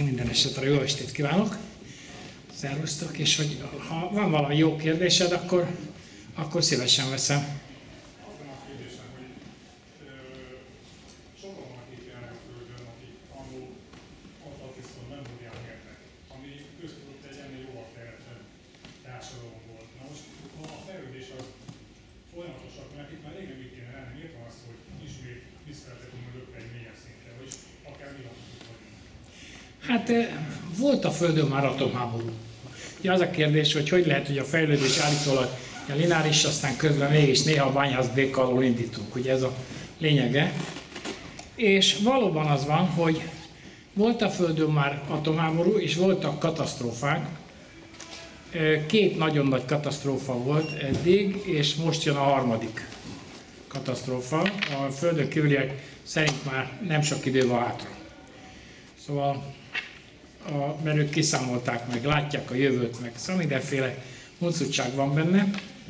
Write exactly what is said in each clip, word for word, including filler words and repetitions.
Én minden esetre jó estét kívánok, szervusztok, és hogy ha van valami jó kérdésed, akkor, akkor szívesen veszem. Azon a kérdésem, hogy sokan vannak itt jelen a Földön, akik annó adatviszont memórián értek, ami köztudott egy ennél jóval fejlettebb társadalom volt. Na most, ha a fejlődés az folyamatosabb, mert itt már régen mit kéne lenni, miért van az, hogy ismét visszavezetünk mögött egy mélyebb szintre, vagyis akár világosult vagyunk? Hát volt a Földön már atomháború. Ugye az a kérdés, hogy hogy lehet, hogy a fejlődés állítólag a lineáris, aztán közben mégis néha a bányászbék alól indítunk. Ugye ez a lényege. És valóban az van, hogy volt a Földön már atomháború, és voltak katasztrófák. Két nagyon nagy katasztrófa volt eddig, és most jön a harmadik katasztrófa. A Földön kívüliek szerint már nem sok idő van hátra. Szóval, a, mert ők kiszámolták meg, látják a jövőt, meg szóval mindenféle huncutság van benne,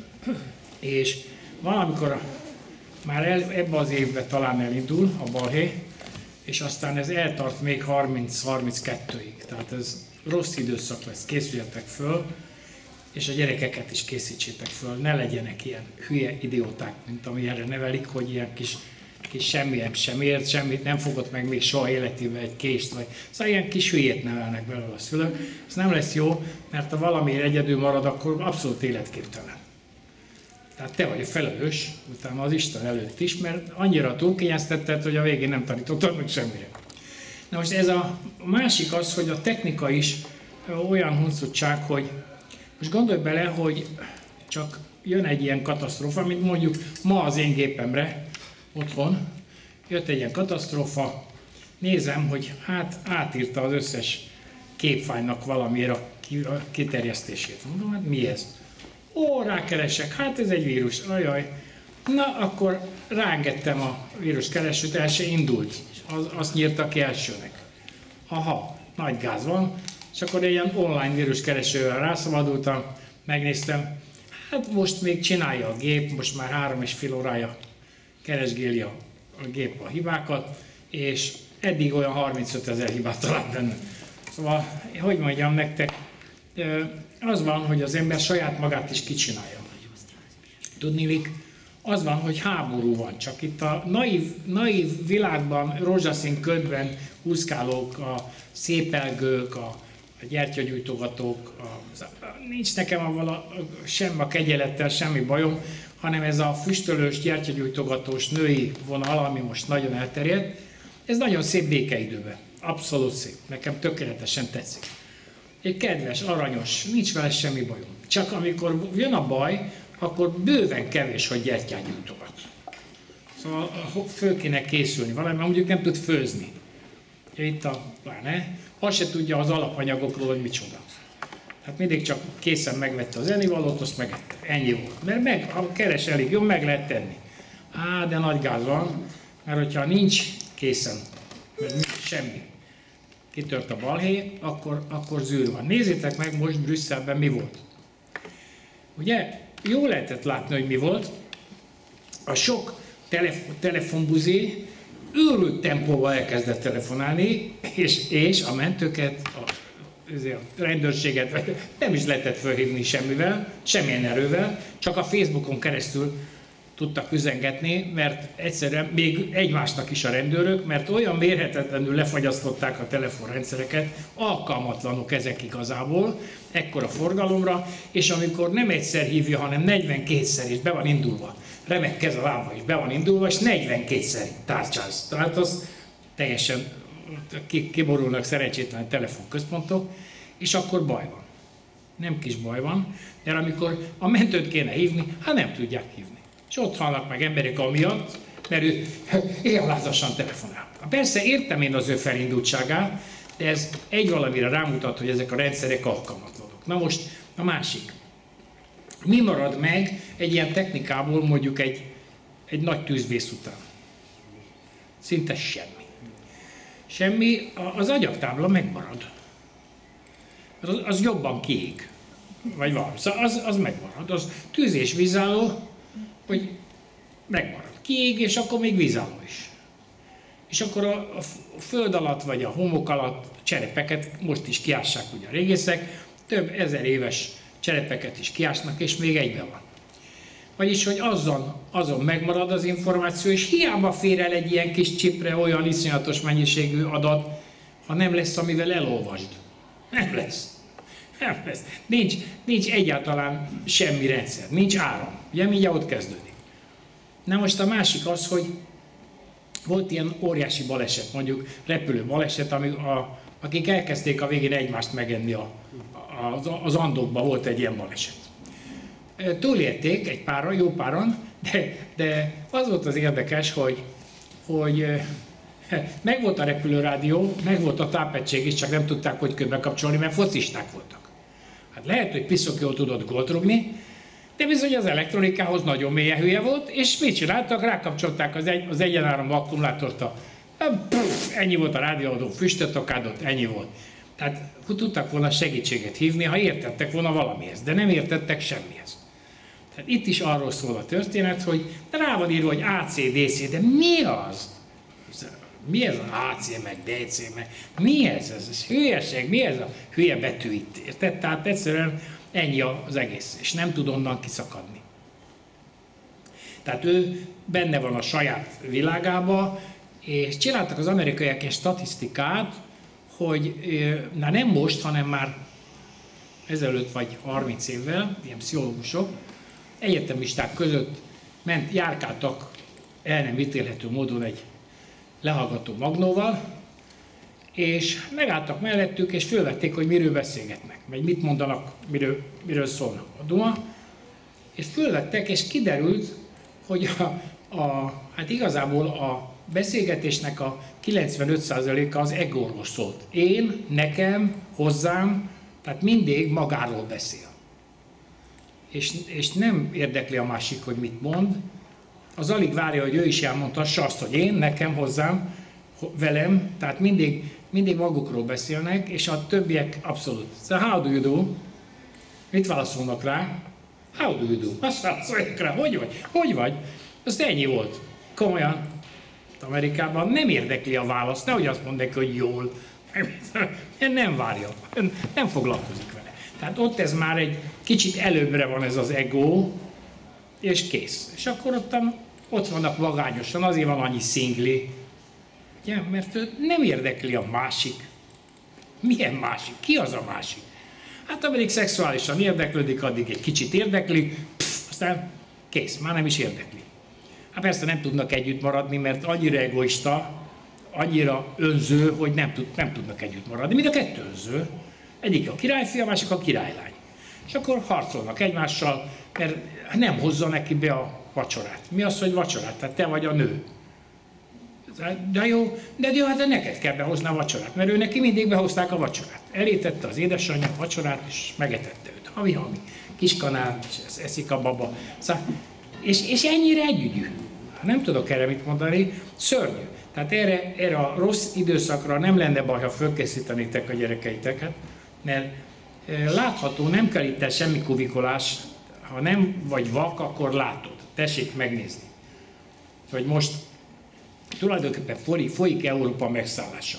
és valamikor már el, ebben az évben talán elindul a balhé, és aztán ez eltart még harminc-harminckettőig. Tehát ez rossz időszak lesz, készüljetek föl, és a gyerekeket is készítsétek föl, ne legyenek ilyen hülye idióták, mint ami erre nevelik, hogy ilyen kis kis semmilyen sem ért, semmit nem fogott meg még soha életében egy kést, vagy szóval ilyen kis hülyét nevelnek belőle a szülők. Ez nem lesz jó, mert ha valami egyedül marad, akkor abszolút életképtelen. Tehát te vagy a felelős, utána az Isten előtt is, mert annyira túlkényeztetted, hogy a végén nem tanítottad meg semmire. Na most ez a másik az, hogy a technika is olyan huncutság, hogy most gondolj bele, hogy csak jön egy ilyen katasztrófa, mint mondjuk ma az én gépemre, otthon, jött egy ilyen katasztrófa, nézem, hogy hát átírta az összes képfájnak valamiért a kiterjesztését. Mondom, hát mi ez? Ó, rákeresek, hát ez egy vírus, ajaj. Na, akkor ráengedtem a víruskeresőt, el se indult. Az, azt nyírta ki elsőnek. Aha, nagy gáz van, és akkor egy ilyen online víruskeresővel rászabadultam, megnéztem, hát most még csinálja a gép, most már három és fél órája keresgéli a, a gép a hibákat, és eddig olyan harmincötezer hibát talált benne. Szóval, hogy mondjam nektek, az van, hogy az ember saját magát is kicsinálja. Tudniillik, az van, hogy háború van, csak itt a naív, naív világban, rózsaszín ködben úszkálók, a szépelgők, a, a gyertyagyújtogatók, a, nincs nekem avval a, sem a kegyelettel semmi bajom, hanem ez a füstölős, gyertyagyújtogatós női vonal, ami most nagyon elterjedt, ez nagyon szép békeidőben. Abszolút szép. Nekem tökéletesen tetszik. Egy kedves, aranyos, nincs vele semmi bajom. Csak amikor jön a baj, akkor bőven kevés, hogy gyertyát gyújtogat. Szóval föl kéne készülni valami, mert mondjuk nem tud főzni. Itt a pláne, azt se tudja az alapanyagokról, hogy micsoda. Hát mindig csak készen megvette az ennivalót, azt megette. Ennyi volt. Mert meg, ha keres elég jó, meg lehet tenni. Á, de nagy gáz van, mert hogyha nincs készen, mert nincs semmi, kitört a balhé, akkor, akkor zűr van. Nézzétek meg most Brüsszelben mi volt. Ugye, jó lehetett látni, hogy mi volt. A sok telef telefonbuzi őrült tempóval elkezdett telefonálni, és, és a mentőket, a a rendőrséget nem is lehetett felhívni semmivel, semmilyen erővel, csak a Facebookon keresztül tudtak üzengetni, mert egyszerűen még egymásnak is a rendőrök, mert olyan mérhetetlenül lefagyasztották a telefonrendszereket, alkalmatlanok ezek igazából, ekkora forgalomra, és amikor nem egyszer hívja, hanem negyvenkétszer is be van indulva, remek kez a lába is be van indulva, és negyvenkétszer tárcsáz. Tehát az teljesen kiborulnak szerencsétlen telefonközpontok, és akkor baj van. Nem kis baj van, mert amikor a mentőt kéne hívni, hát nem tudják hívni. És ott halnak meg emberek amiatt, mert ő éllázasan telefonál. Persze értem én az ő felindultságát, de ez egy valamire rámutat, hogy ezek a rendszerek alkalmatlanok. Na most a másik. Mi marad meg egy ilyen technikából mondjuk egy, egy nagy tűzvész után? Szinte semmi. Semmi, az agyagtábla megmarad. Az, az jobban kiég. Vagy valami. Szóval az, az megmarad. Az tűz és vízálló, hogy megmarad. Kiég, és akkor még vízálló is. És akkor a, a föld alatt, vagy a homok alatt cserepeket most is kiássák ugye a régészek, több ezer éves cserepeket is kiásnak, és még egyben van. Vagyis, hogy azon, azon megmarad az információ, és hiába fér el egy ilyen kis csipre olyan iszonyatos mennyiségű adat, ha nem lesz, amivel elolvasd. Nem lesz. Nem lesz. Nincs, nincs egyáltalán semmi rendszer, nincs áram. Ugye mindjárt ott kezdődik. Na most a másik az, hogy volt ilyen óriási baleset, mondjuk repülő baleset, ami a, akik elkezdték a végén egymást megenni a, a, az, az Andokban, volt egy ilyen baleset. Túlélték egy páran, jó páran, de, de az volt az érdekes, hogy, hogy megvolt a repülőrádió, megvolt a tápegység is, csak nem tudták, hogy kell bekapcsolni, mert focisták voltak. Hát lehet, hogy piszok jól tudott gólt rúgni, de bizony az elektronikához nagyon mélyen hülye volt, és mit csináltak? Rákapcsolták az, egy, az egyenáramú akkumulátort, a, pff, ennyi volt a rádióadó, füstöt akádott, ennyi volt. Tehát tudtak volna segítséget hívni, ha értettek volna valamihez, de nem értettek semmihez. Tehát itt is arról szól a történet, hogy rá van írva, hogy á cé dé cé, de mi az? Mi ez az á cé meg dé cé meg? Mi ez? Ez, ez hülyeség, mi ez a hülye betű itt? Érted? Tehát egyszerűen ennyi az egész, és nem tud onnan kiszakadni. Tehát ő benne van a saját világába, és csináltak az amerikaiak egy statisztikát, hogy na nem most, hanem már ezelőtt vagy harminc évvel, ilyen pszichológusok, egyetemisták között ment, járkáltak el nem ítélhető módon egy lehallgató magnóval, és megálltak mellettük, és fölvették, hogy miről beszélgetnek, vagy mit mondanak, miről, miről szólnak a duma, és fölvettek, és kiderült, hogy a, a, hát igazából a beszélgetésnek a kilencvenöt százaléka az egóról szólt. Én, nekem, hozzám, tehát mindig magáról beszél. És, és nem érdekli a másik, hogy mit mond, az alig várja, hogy ő is elmondhassa azt, hogy én, nekem, hozzám, velem, tehát mindig, mindig magukról beszélnek, és a többiek abszolút. Szóval, how do you do? Mit válaszolnak rá? How do you do? Azt válaszolják rá, hogy vagy? Hogy vagy? Az ennyi volt. Komolyan. Amerikában nem érdekli a választ, nehogy azt mondják, hogy jól. Nem várja, nem foglalkozik vele. Tehát ott ez már egy kicsit előbbre van ez az ego, és kész. És akkor ott, ott vannak magányosan, azért van annyi szingli, ugye? Mert ő nem érdekli a másik. Milyen másik? Ki az a másik? Hát ameddig szexuálisan érdeklődik, addig egy kicsit érdekli, pff, aztán kész, már nem is érdekli. Hát persze nem tudnak együtt maradni, mert annyira egoista, annyira önző, hogy nem, tud, nem tudnak együtt maradni. Mind a kettő önző. Egyik a királyfi, a másik a királylány. És akkor harcolnak egymással, mert nem hozza neki be a vacsorát. Mi az, hogy vacsorát? Tehát te vagy a nő. De jó, de jó, hát de neked kell behozni a vacsorát, mert ő neki mindig behozták a vacsorát. Elétette az édesanyja a vacsorát, és megetette őt. Havi-havi, kiskanál, és eszik a baba. Szóval, és, és ennyire együgyű. Nem tudok erre mit mondani, szörnyű. Tehát erre, erre a rossz időszakra nem lenne baj, ha fölkészítenétek a gyerekeiteket, mert látható, nem kell itt semmi kuvikolás, ha nem vagy vak, akkor látod. Tessék megnézni. Hogy most tulajdonképpen folyik, folyik Európa megszállása.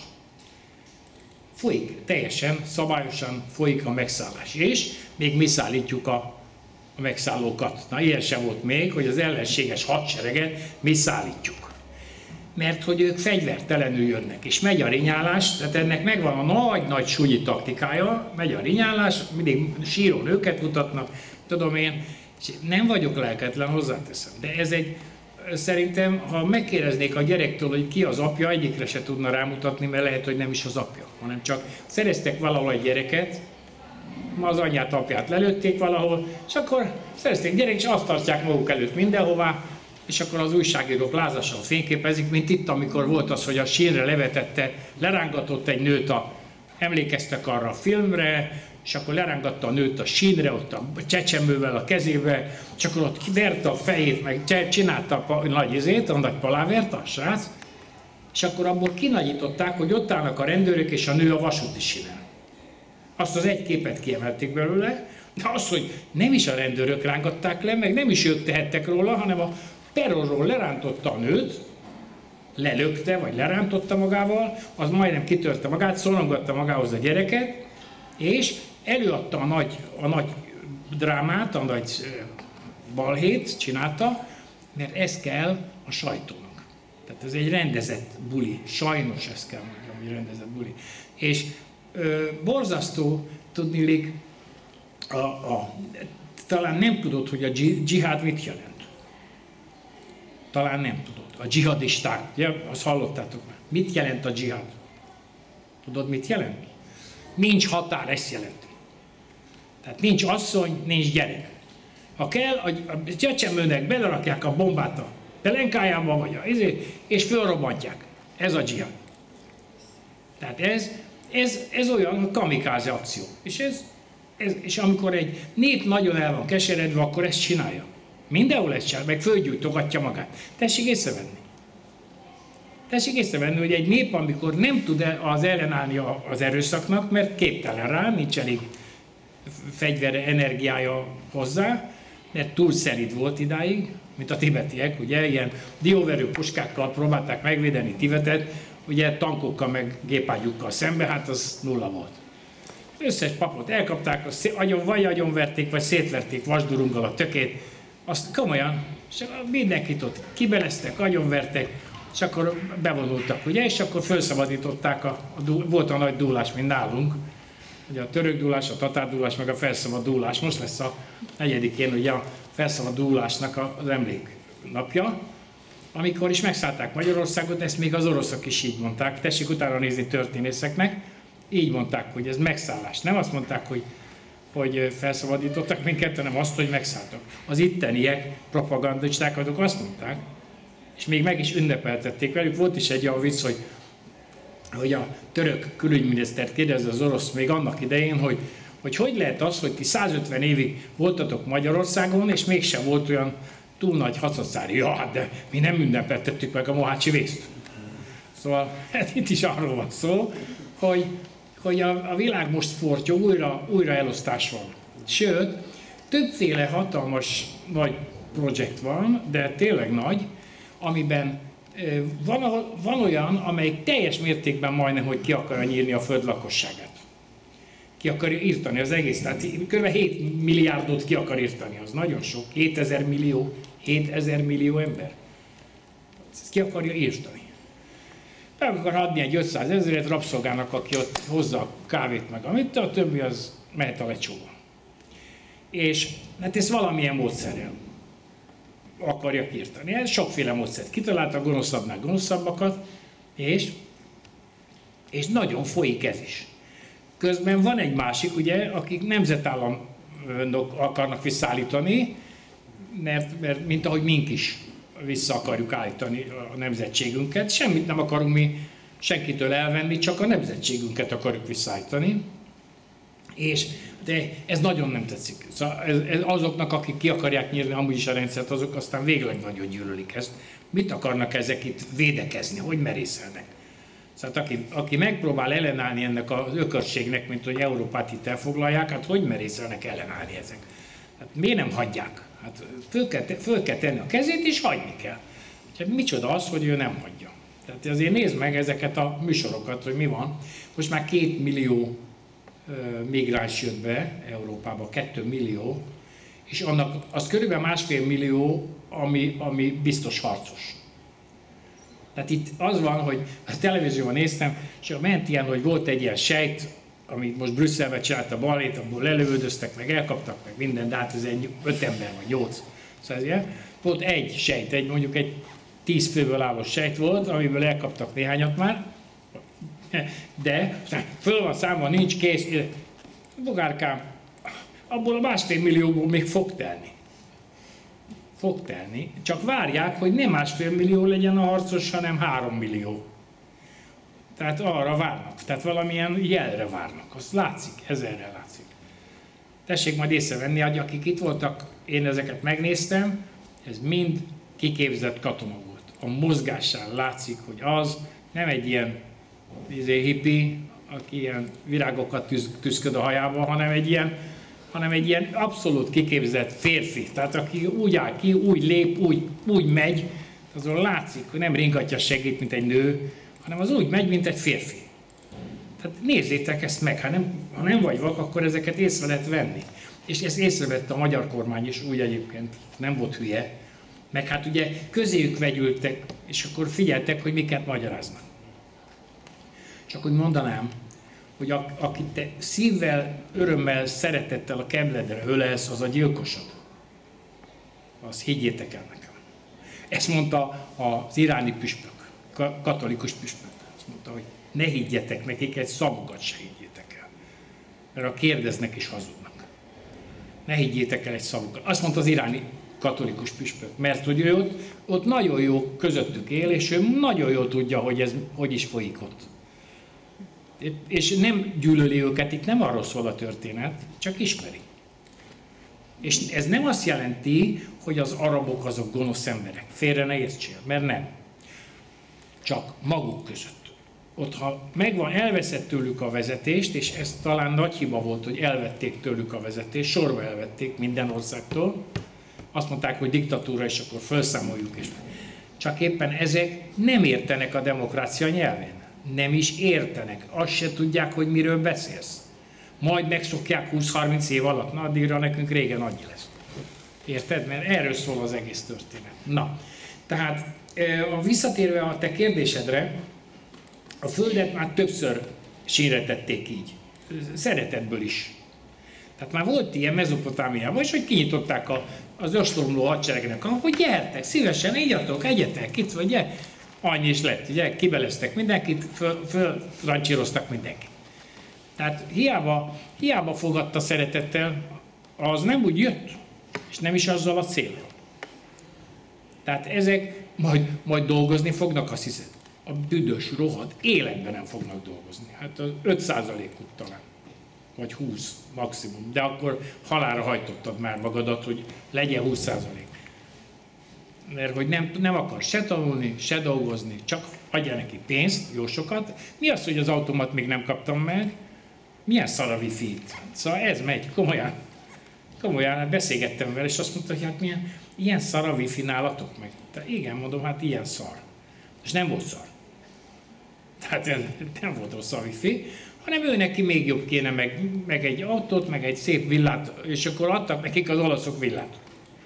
Folyik, teljesen, szabályosan folyik a megszállás. És még mi szállítjuk a, a megszállókat. Na, ilyen sem volt még, hogy az ellenséges hadsereget mi szállítjuk. Mert hogy ők fegyvertelenül jönnek, és megy a rinyálás, tehát ennek megvan a nagy-nagy súlyi taktikája, megy a rinyálás, mindig síró nőket mutatnak, tudom én, és nem vagyok lelketlen, hozzáteszem, de ez egy, szerintem, ha megkérdeznék a gyerektől, hogy ki az apja, egyikre se tudna rámutatni, mert lehet, hogy nem is az apja, hanem csak szereztek valahol egy gyereket, ma az anyját, apját lelőtték valahol, és akkor szerezték gyerek, és azt tartják maguk előtt mindenhová, és akkor az újságírók lázasan fényképezik, mint itt, amikor volt az, hogy a sínre levetette, lerángatott egy nőt, a, emlékeztek arra a filmre, és akkor lerángatta a nőt a sínre, ott a csecsemővel a kezébe, és akkor ott verte a fejét, meg csinálta a nagy izét, a nagy palávert, a srác, és akkor abból kinagyították, hogy ott állnak a rendőrök és a nő a vasúti sínen. Azt az egy képet kiemelték belőle, de az, hogy nem is a rendőrök rángatták le, meg nem is ők tehettek róla, hanem a perronról lerántotta a nőt, lelökte, vagy lerántotta magával, az majdnem kitörte magát, szorongatta magához a gyereket, és előadta a nagy, a nagy drámát, a nagy balhét csinálta, mert ez kell a sajtónak. Tehát ez egy rendezett buli, sajnos ezt kell mondjam, hogy rendezett buli. És ö, borzasztó, tudniillik, a, a, talán nem tudod, hogy a dzsihád mit jelent. Talán nem tudod. A dzsihadisták, ugye, azt hallottátok már. Mit jelent a dzsihád? Tudod, mit jelent? Nincs határ, ezt jelenti. Tehát nincs asszony, nincs gyerek. Ha kell, a, a csecsemőnek belerakják a bombát a pelenkájába, vagy a izé, és fölrobbantják. Ez a dzsihád. Tehát ez, ez, ez olyan kamikáze akció. És, ez, ez, és amikor egy nép nagyon el van keseredve, akkor ezt csinálja. Mindenhol ezt csinál, meg fölgyújtogatja magát. Tessék észrevenni. Tessék észrevenni, hogy egy nép, amikor nem tud az ellenállni az erőszaknak, mert képtelen rá, nincs elég fegyvere, energiája hozzá, mert túl szelíd volt idáig, mint a tibetiek, ugye, ilyen dióverő puskákkal próbálták megvédeni Tibetet, ugye tankokkal meg gépágyukkal szembe, hát az nulla volt. Az összes papot elkapták, agyon, vagy agyonverték, vagy szétverték vasdurunggal a tökét, azt komolyan, és mindenkit ott kibeleztek, agyonvertek, és akkor bevonultak, ugye, és akkor felszabadították, a, a, volt a nagy dúlás, mint nálunk, ugye a török dúlás, a tatár dúlás, meg a felszabadulás. Most lesz a negyedikén ugye a felszabadulásnak az emléknapja, amikor is megszállták Magyarországot, ezt még az oroszok is így mondták, tessék utána nézni történészeknek, így mondták, hogy ez megszállás. Nem azt mondták, hogy, hogy felszabadítottak minket, hanem azt, hogy megszálltak. Az itteniek, propagandisták, azok azt mondták, és még meg is ünnepeltették velük. Volt is egy olyan vicc, hogy, hogy a török külügyminisztert kérdezze az orosz még annak idején, hogy, hogy hogy lehet az, hogy ti százötven évig voltatok Magyarországon, és mégsem volt olyan túl nagy hacacári. Ja, de mi nem ünnepeltettük meg a mohácsi vészt. Szóval hát itt is arról van szó, hogy, hogy a, a világ most fortyog, újra, újra elosztás van. Sőt, többféle hatalmas nagy projekt van, de tényleg nagy, amiben van, van olyan, amelyik teljes mértékben majdnem, hogy ki akarja nyírni a föld lakosságát. Ki akarja írtani az egész. Tehát kb. hét milliárdot ki akar írtani, az nagyon sok. hétezer millió, hétezer millió ember. Ezt ki akarja írtani. Be akar adni egy ötszázezret rabszolgának, aki ott hozza a kávét meg, amit, a többi az mehet a lecsóba. És hát ez valamilyen módszerrel akarják írtani. Ez sokféle módszert kitalálta, gonoszabbnál gonoszabbakat, és, és nagyon folyik ez is. Közben van egy másik, ugye, akik nemzetállamok akarnak visszaállítani, mert, mert mint ahogy mink is vissza akarjuk állítani a nemzetségünket. Semmit nem akarunk mi senkitől elvenni, csak a nemzetségünket akarjuk visszaállítani. És de ez nagyon nem tetszik. Szóval ez, ez azoknak, akik ki akarják nyírni amúgy is a rendszert, azok aztán végleg nagyon gyűlölik ezt. Mit akarnak ezek itt védekezni? Hogy merészelnek? Szóval aki, aki megpróbál ellenállni ennek az ökörségnek, mint hogy Európát itt elfoglalják, hát hogy merészelnek ellenállni ezek? Hát miért nem hagyják? Hát föl kell, föl kell tenni a kezét, és hagyni kell. Hát micsoda az, hogy ő nem hagyja? Tehát azért nézd meg ezeket a műsorokat, hogy mi van. Most már két millió migráns jött be Európába, kettő millió, és annak az körülbelül másfél millió, ami, ami biztos harcos. Tehát itt az van, hogy a televízióban néztem, és ment ilyen, hogy volt egy ilyen sejt, amit most Brüsszelben csinált a balét, abból lelövöldöztek, meg elkaptak, meg minden, de hát ez egy öt ember vagy nyolc. Szóval ilyen. Volt egy sejt, egy, mondjuk egy tíz főből álló sejt volt, amiből elkaptak néhányat már, de föl van számva, nincs kész. Bogárkám, abból a másfél millióból még fog telni. Fog telni. Csak várják, hogy nem másfél millió legyen a harcos, hanem három millió. Tehát arra várnak. Tehát valamilyen jelre várnak. Azt látszik, ezerre látszik. Tessék majd észrevenni, hogy akik itt voltak, én ezeket megnéztem, ez mind kiképzett katona volt. A mozgásán látszik, hogy az nem egy ilyen hippi, aki ilyen virágokat tűz, tűzköd a hajába, hanem egy ilyen, hanem egy ilyen abszolút kiképzett férfi. Tehát aki úgy áll ki, úgy lép, úgy, úgy megy, azon látszik, hogy nem ringatja a segít, mint egy nő, hanem az úgy megy, mint egy férfi. Tehát nézzétek ezt meg, ha nem, ha nem vagy vak, akkor ezeket észre lehet venni. És ezt észrevette a magyar kormány is, úgy egyébként nem volt hülye, meg hát ugye közéjük vegyültek, és akkor figyeltek, hogy miket magyaráznak. Csak úgy mondanám, hogy a, akit te szívvel, örömmel, szeretettel a kebledre ölelsz, az a gyilkosod. Azt higgyétek el nekem. Ezt mondta az iráni püspök, katolikus püspök. Azt mondta, hogy ne higgyetek nekik, egy szavukat se higgyétek el. Mert ha kérdeznek is hazudnak. Ne higgyétek el egy szavukat. Azt mondta az iráni katolikus püspök, mert hogy ő ott, ott nagyon jó közöttük él, és ő nagyon jól tudja, hogy ez hogy is folyik ott. És nem gyűlöli őket, itt nem arról szól a történet, csak ismeri. És ez nem azt jelenti, hogy az arabok azok gonosz emberek. Félre ne értsél, mert nem. Csak maguk között. Ott, ha megvan, elveszett tőlük a vezetést, és ez talán nagy hiba volt, hogy elvették tőlük a vezetést, sorba elvették minden országtól, azt mondták, hogy diktatúra, és akkor felszámoljuk is. Csak éppen ezek nem értenek a demokrácia nyelvén. Nem is értenek. Azt se tudják, hogy miről beszélsz. Majd megszokják húsz-harminc év alatt, na addigra nekünk régen annyi lesz. Érted? Mert erről szól az egész történet. Na, tehát a visszatérve a te kérdésedre, a Földet már többször sínre tették így. Szeretetből is. Tehát már volt ilyen Mezopotámiában, és hogy kinyitották a, az ősromló hadseregnek, hogy gyertek, szívesen igyatok, egyetek, itt vagy, gyere. Annyi is lett, ugye, kibeleztek mindenkit, fölrancsíroztak mindenkit. Tehát hiába, hiába fogadta szeretettel, az nem úgy jött, és nem is azzal a céllal. Tehát ezek majd, majd dolgozni fognak, azt hiszed. A büdös rohadt életben nem fognak dolgozni. Hát az öt százalékuk talán, vagy húsz maximum, de akkor halálra hajtottad már magadat, hogy legyen húsz százalék. Mert hogy nem, nem akar se tanulni, se dolgozni, csak adja neki pénzt, jó sokat. Mi az, hogy az automat még nem kaptam meg? Milyen szar a wifi itt? Szóval ez megy, komolyan. Komolyan, hát beszélgettem vele, és azt mondta, hogy hát milyen, ilyen szar a wifi nálatok meg. Tehát igen, mondom, hát ilyen szar. És nem volt szar. Tehát nem volt rossz a wifi, hanem ő neki még jobb kéne, meg, meg egy autót, meg egy szép villát, és akkor adtak nekik az olaszok villát.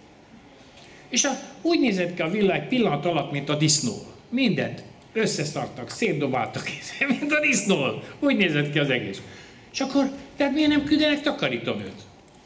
És a, úgy nézett ki a villa egy pillanat alatt, mint a disznó. Mindent összeszartak, szétdobáltak, mint a disznó. Úgy nézett ki az egész. És akkor, tehát miért nem küldenek takarítónőt?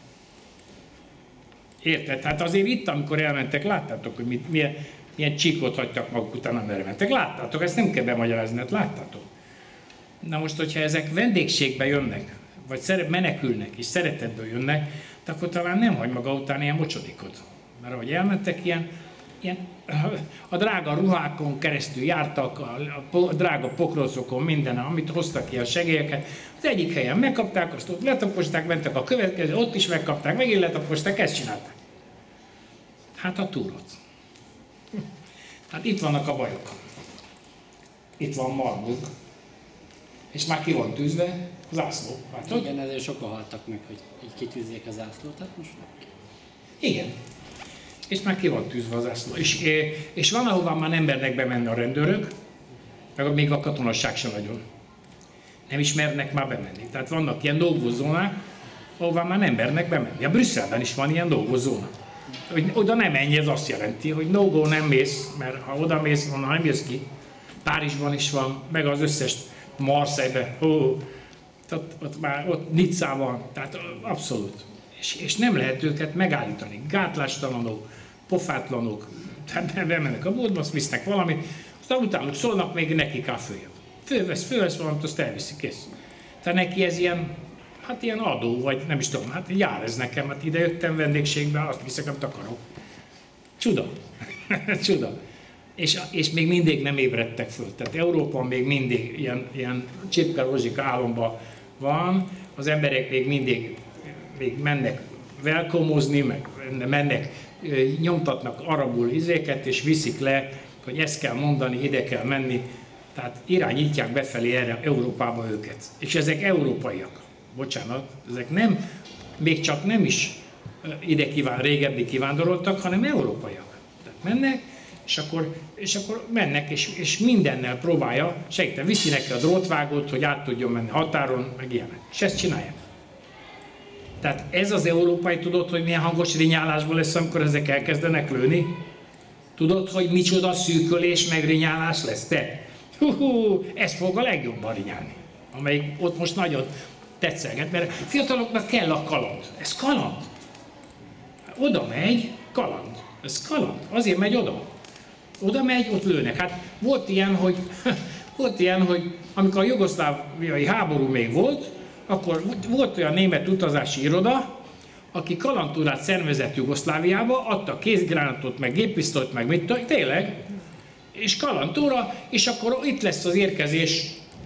Érted? Hát azért itt, amikor elmentek, láttátok, hogy mit, milyen, milyen csíkot hagytak maguk után, amire mentek. Láttátok, ezt nem kell bemagyarázni, hát láttátok. Na most, hogyha ezek vendégségbe jönnek, vagy menekülnek és szeretetből jönnek, akkor talán nem hagy maga után ilyen mocsodikot. Mert ahogy elmentek, ilyen, ilyen a drága ruhákon keresztül jártak, a, a drága pokrócokon, minden, amit hoztak ki a segélyeket. Az egyik helyen megkapták, azt ott letaposták, mentek a következő, ott is megkapták, megint letaposták, ezt csinálták. Hát a túrot. Hát itt vannak a bajok. Itt van Marburg, és már ki van tűzve a zászló. Látod? Igen, ezért sokan haltak meg, hogy így kitűzzék a zászlót, hát most meg. Igen. És már ki van tűzve az zászló. És, és van, ahová már nem mernek bemenni a rendőrök, meg még a katonasság sem nagyon. Nem is mernek már bemenni. Tehát vannak ilyen dolgozónák, ahová már nem mernek bemenni. A Brüsszelben is van ilyen dolgozóna. Hogy oda nem menj, ez azt jelenti, hogy no go, nem mész, mert ha oda mész, onnan nem jössz ki. Párizsban is van, meg az összes Marseille-ben, oh, ott, ott már ott Nizzában, tehát abszolút. És, és nem lehet őket megállítani. Gátlástalanok, pofátlanok, tehát bemennek a boltba, azt visznek valamit, aztán utánuk szólnak, még neki kell följebb. Fölvesz, fölvesz valamit, azt elviszi, kész. Tehát neki ez ilyen, hát ilyen adó, vagy nem is tudom, hát jár ez nekem, hát ide jöttem vendégségbe, azt viszek, amit akarok. Csuda. Csuda. És, és még mindig nem ébredtek föl. Tehát Európa még mindig ilyen, ilyen csipke-rozsika álomban van, az emberek még mindig még mennek velkomozni, meg mennek, nyomtatnak arabul izéket, és viszik le, hogy ezt kell mondani, ide kell menni. Tehát irányítják befelé erre Európába őket. És ezek európaiak. Bocsánat, ezek nem, még csak nem is ide kíván, régebbi kivándoroltak, hanem európaiak. Tehát mennek, És akkor, és akkor mennek, és, és mindennel próbálja segíteni. Viszi neki a drótvágót, hogy át tudjon menni határon, meg ilyenek. És ezt csinálják. Tehát ez az európai, tudod, hogy milyen hangos rinyálásból lesz, amikor ezek elkezdenek lőni? Tudod, hogy micsoda szűkölés meg rinyálás lesz, te? Hú, ez fog a legjobban rinyálni, amelyik ott most nagyon tetszelget, mert fiataloknak kell a kaland. Ez kaland. Oda megy, kaland. Ez kaland. Azért megy oda. Oda megy, ott lőnek. Hát volt ilyen, hogy, volt ilyen, hogy amikor a jugoszláviai háború még volt, akkor volt olyan német utazási iroda, aki kalandtúrát szervezett Jugoszláviába, adta kézgránátot, meg géppisztolyt, meg mit tudom, tényleg, és kalandtúra, és akkor itt lesz az érkezés,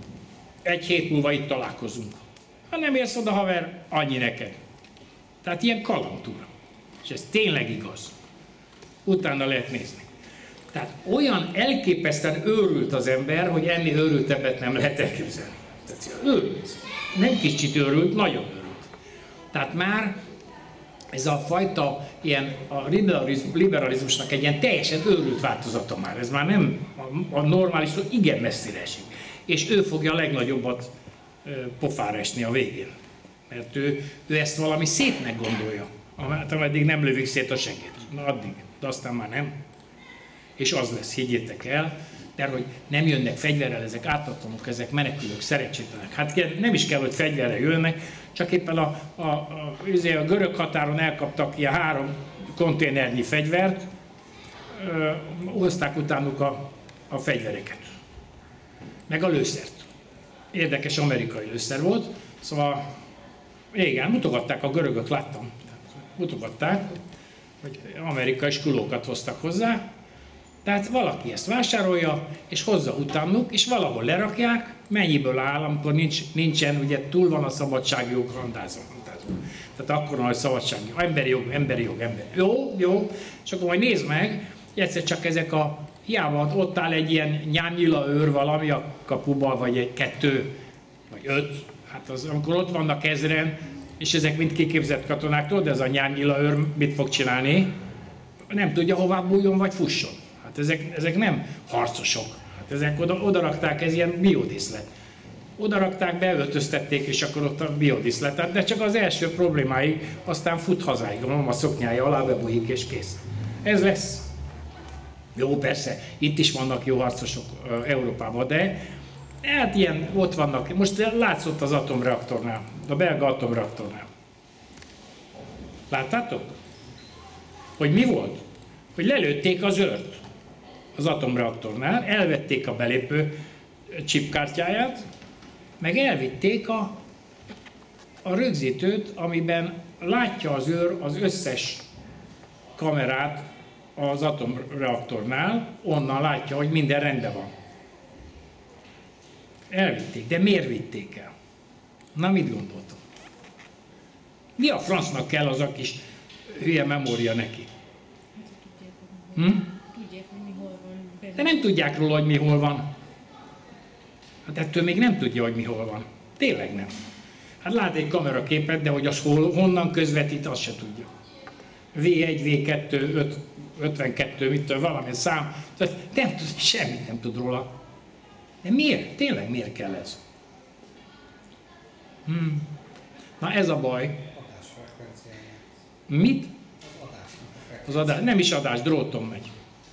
egy hét múlva itt találkozunk. Ha nem érsz oda, haver, annyi neked. Tehát ilyen kalandtúra. És ez tényleg igaz. Utána lehet nézni. Tehát olyan elképesztően őrült az ember, hogy ennél őrültebbet nem lehet elképzelni. Tehát őrült. Nem kicsit őrült, nagyon őrült. Tehát már ez a fajta ilyen a liberalizmusnak egy ilyen teljesen őrült változata már. Ez már nem a, a normális, igen messzire esik. És ő fogja a legnagyobbat ö, pofára esni a végén. Mert ő, ő ezt valami szépnek gondolja. Ameddig nem lövik szét a segét. Na addig, de aztán már nem. És az lesz, higgyétek el, mert hogy nem jönnek fegyverrel, ezek ártatlanok, ezek menekülők, szerencsétlenek. Hát nem is kell, hogy fegyverrel jönnek, csak éppen a, a, a, a görög határon elkaptak ilyen három konténernyi fegyvert, ö, hozták utánuk a, a fegyvereket. Meg a lőszert. Érdekes amerikai lőszer volt, szóval igen, mutogatták a görögök, láttam. Mutogatták, hogy amerikai skulókat hoztak hozzá. Tehát valaki ezt vásárolja, és hozza utánuk, és valahol lerakják, mennyiből áll, amikor nincs, nincsen, ugye túl van a szabadságjog randázva. Tehát akkor nagy szabadságjog, emberi jog, emberi jog, emberi jog. Jó, jó, és akkor majd nézd meg, egyszer csak ezek a, hiába ott áll egy ilyen nyámnyila őr valami a kapuba, vagy egy kettő, vagy öt, hát az, amikor ott vannak ezren, és ezek mind kiképzett katonáktól, de ez a nyámnyila őr mit fog csinálni? Nem tudja hová bújjon, vagy fusson. Hát ezek, ezek nem harcosok. Hát ezek oda, oda rakták, ez ilyen biodíszlet. Oda rakták, beöltöztették, és akkor ott a biodíszlet. De csak az első problémáig, aztán fut hazáig, a mama szoknyája alá bebújik, és kész. Ez lesz. Jó, persze, itt is vannak jó harcosok Európában, de hát ilyen, ott vannak. Most látszott az atomreaktornál, a belga atomreaktornál. Láttátok? Hogy mi volt? Hogy lelőtték az őrt az atomreaktornál, elvették a belépő chipkártyáját, meg elvitték a, a rögzítőt, amiben látja az őr az összes kamerát az atomreaktornál, onnan látja, hogy minden rendben van. Elvitték, de miért vitték el? Na, mit gondoltok? Mi a francnak kell az a kis hülye memória neki? Hm? De nem tudják róla, hogy mi hol van. Hát ettől még nem tudja, hogy mi hol van. Tényleg nem. Hát lát egy kameraképet, de hogy az hol, honnan közvetít, azt se tudja. vé egy, vé kettő, ötvenkettő, mit tudom, valami szám. Tehát nem tud, semmit nem tud róla. De miért? Tényleg miért kell ez? Hmm. Na ez a baj. Mit? Az adás. Nem is adás, dróton megy.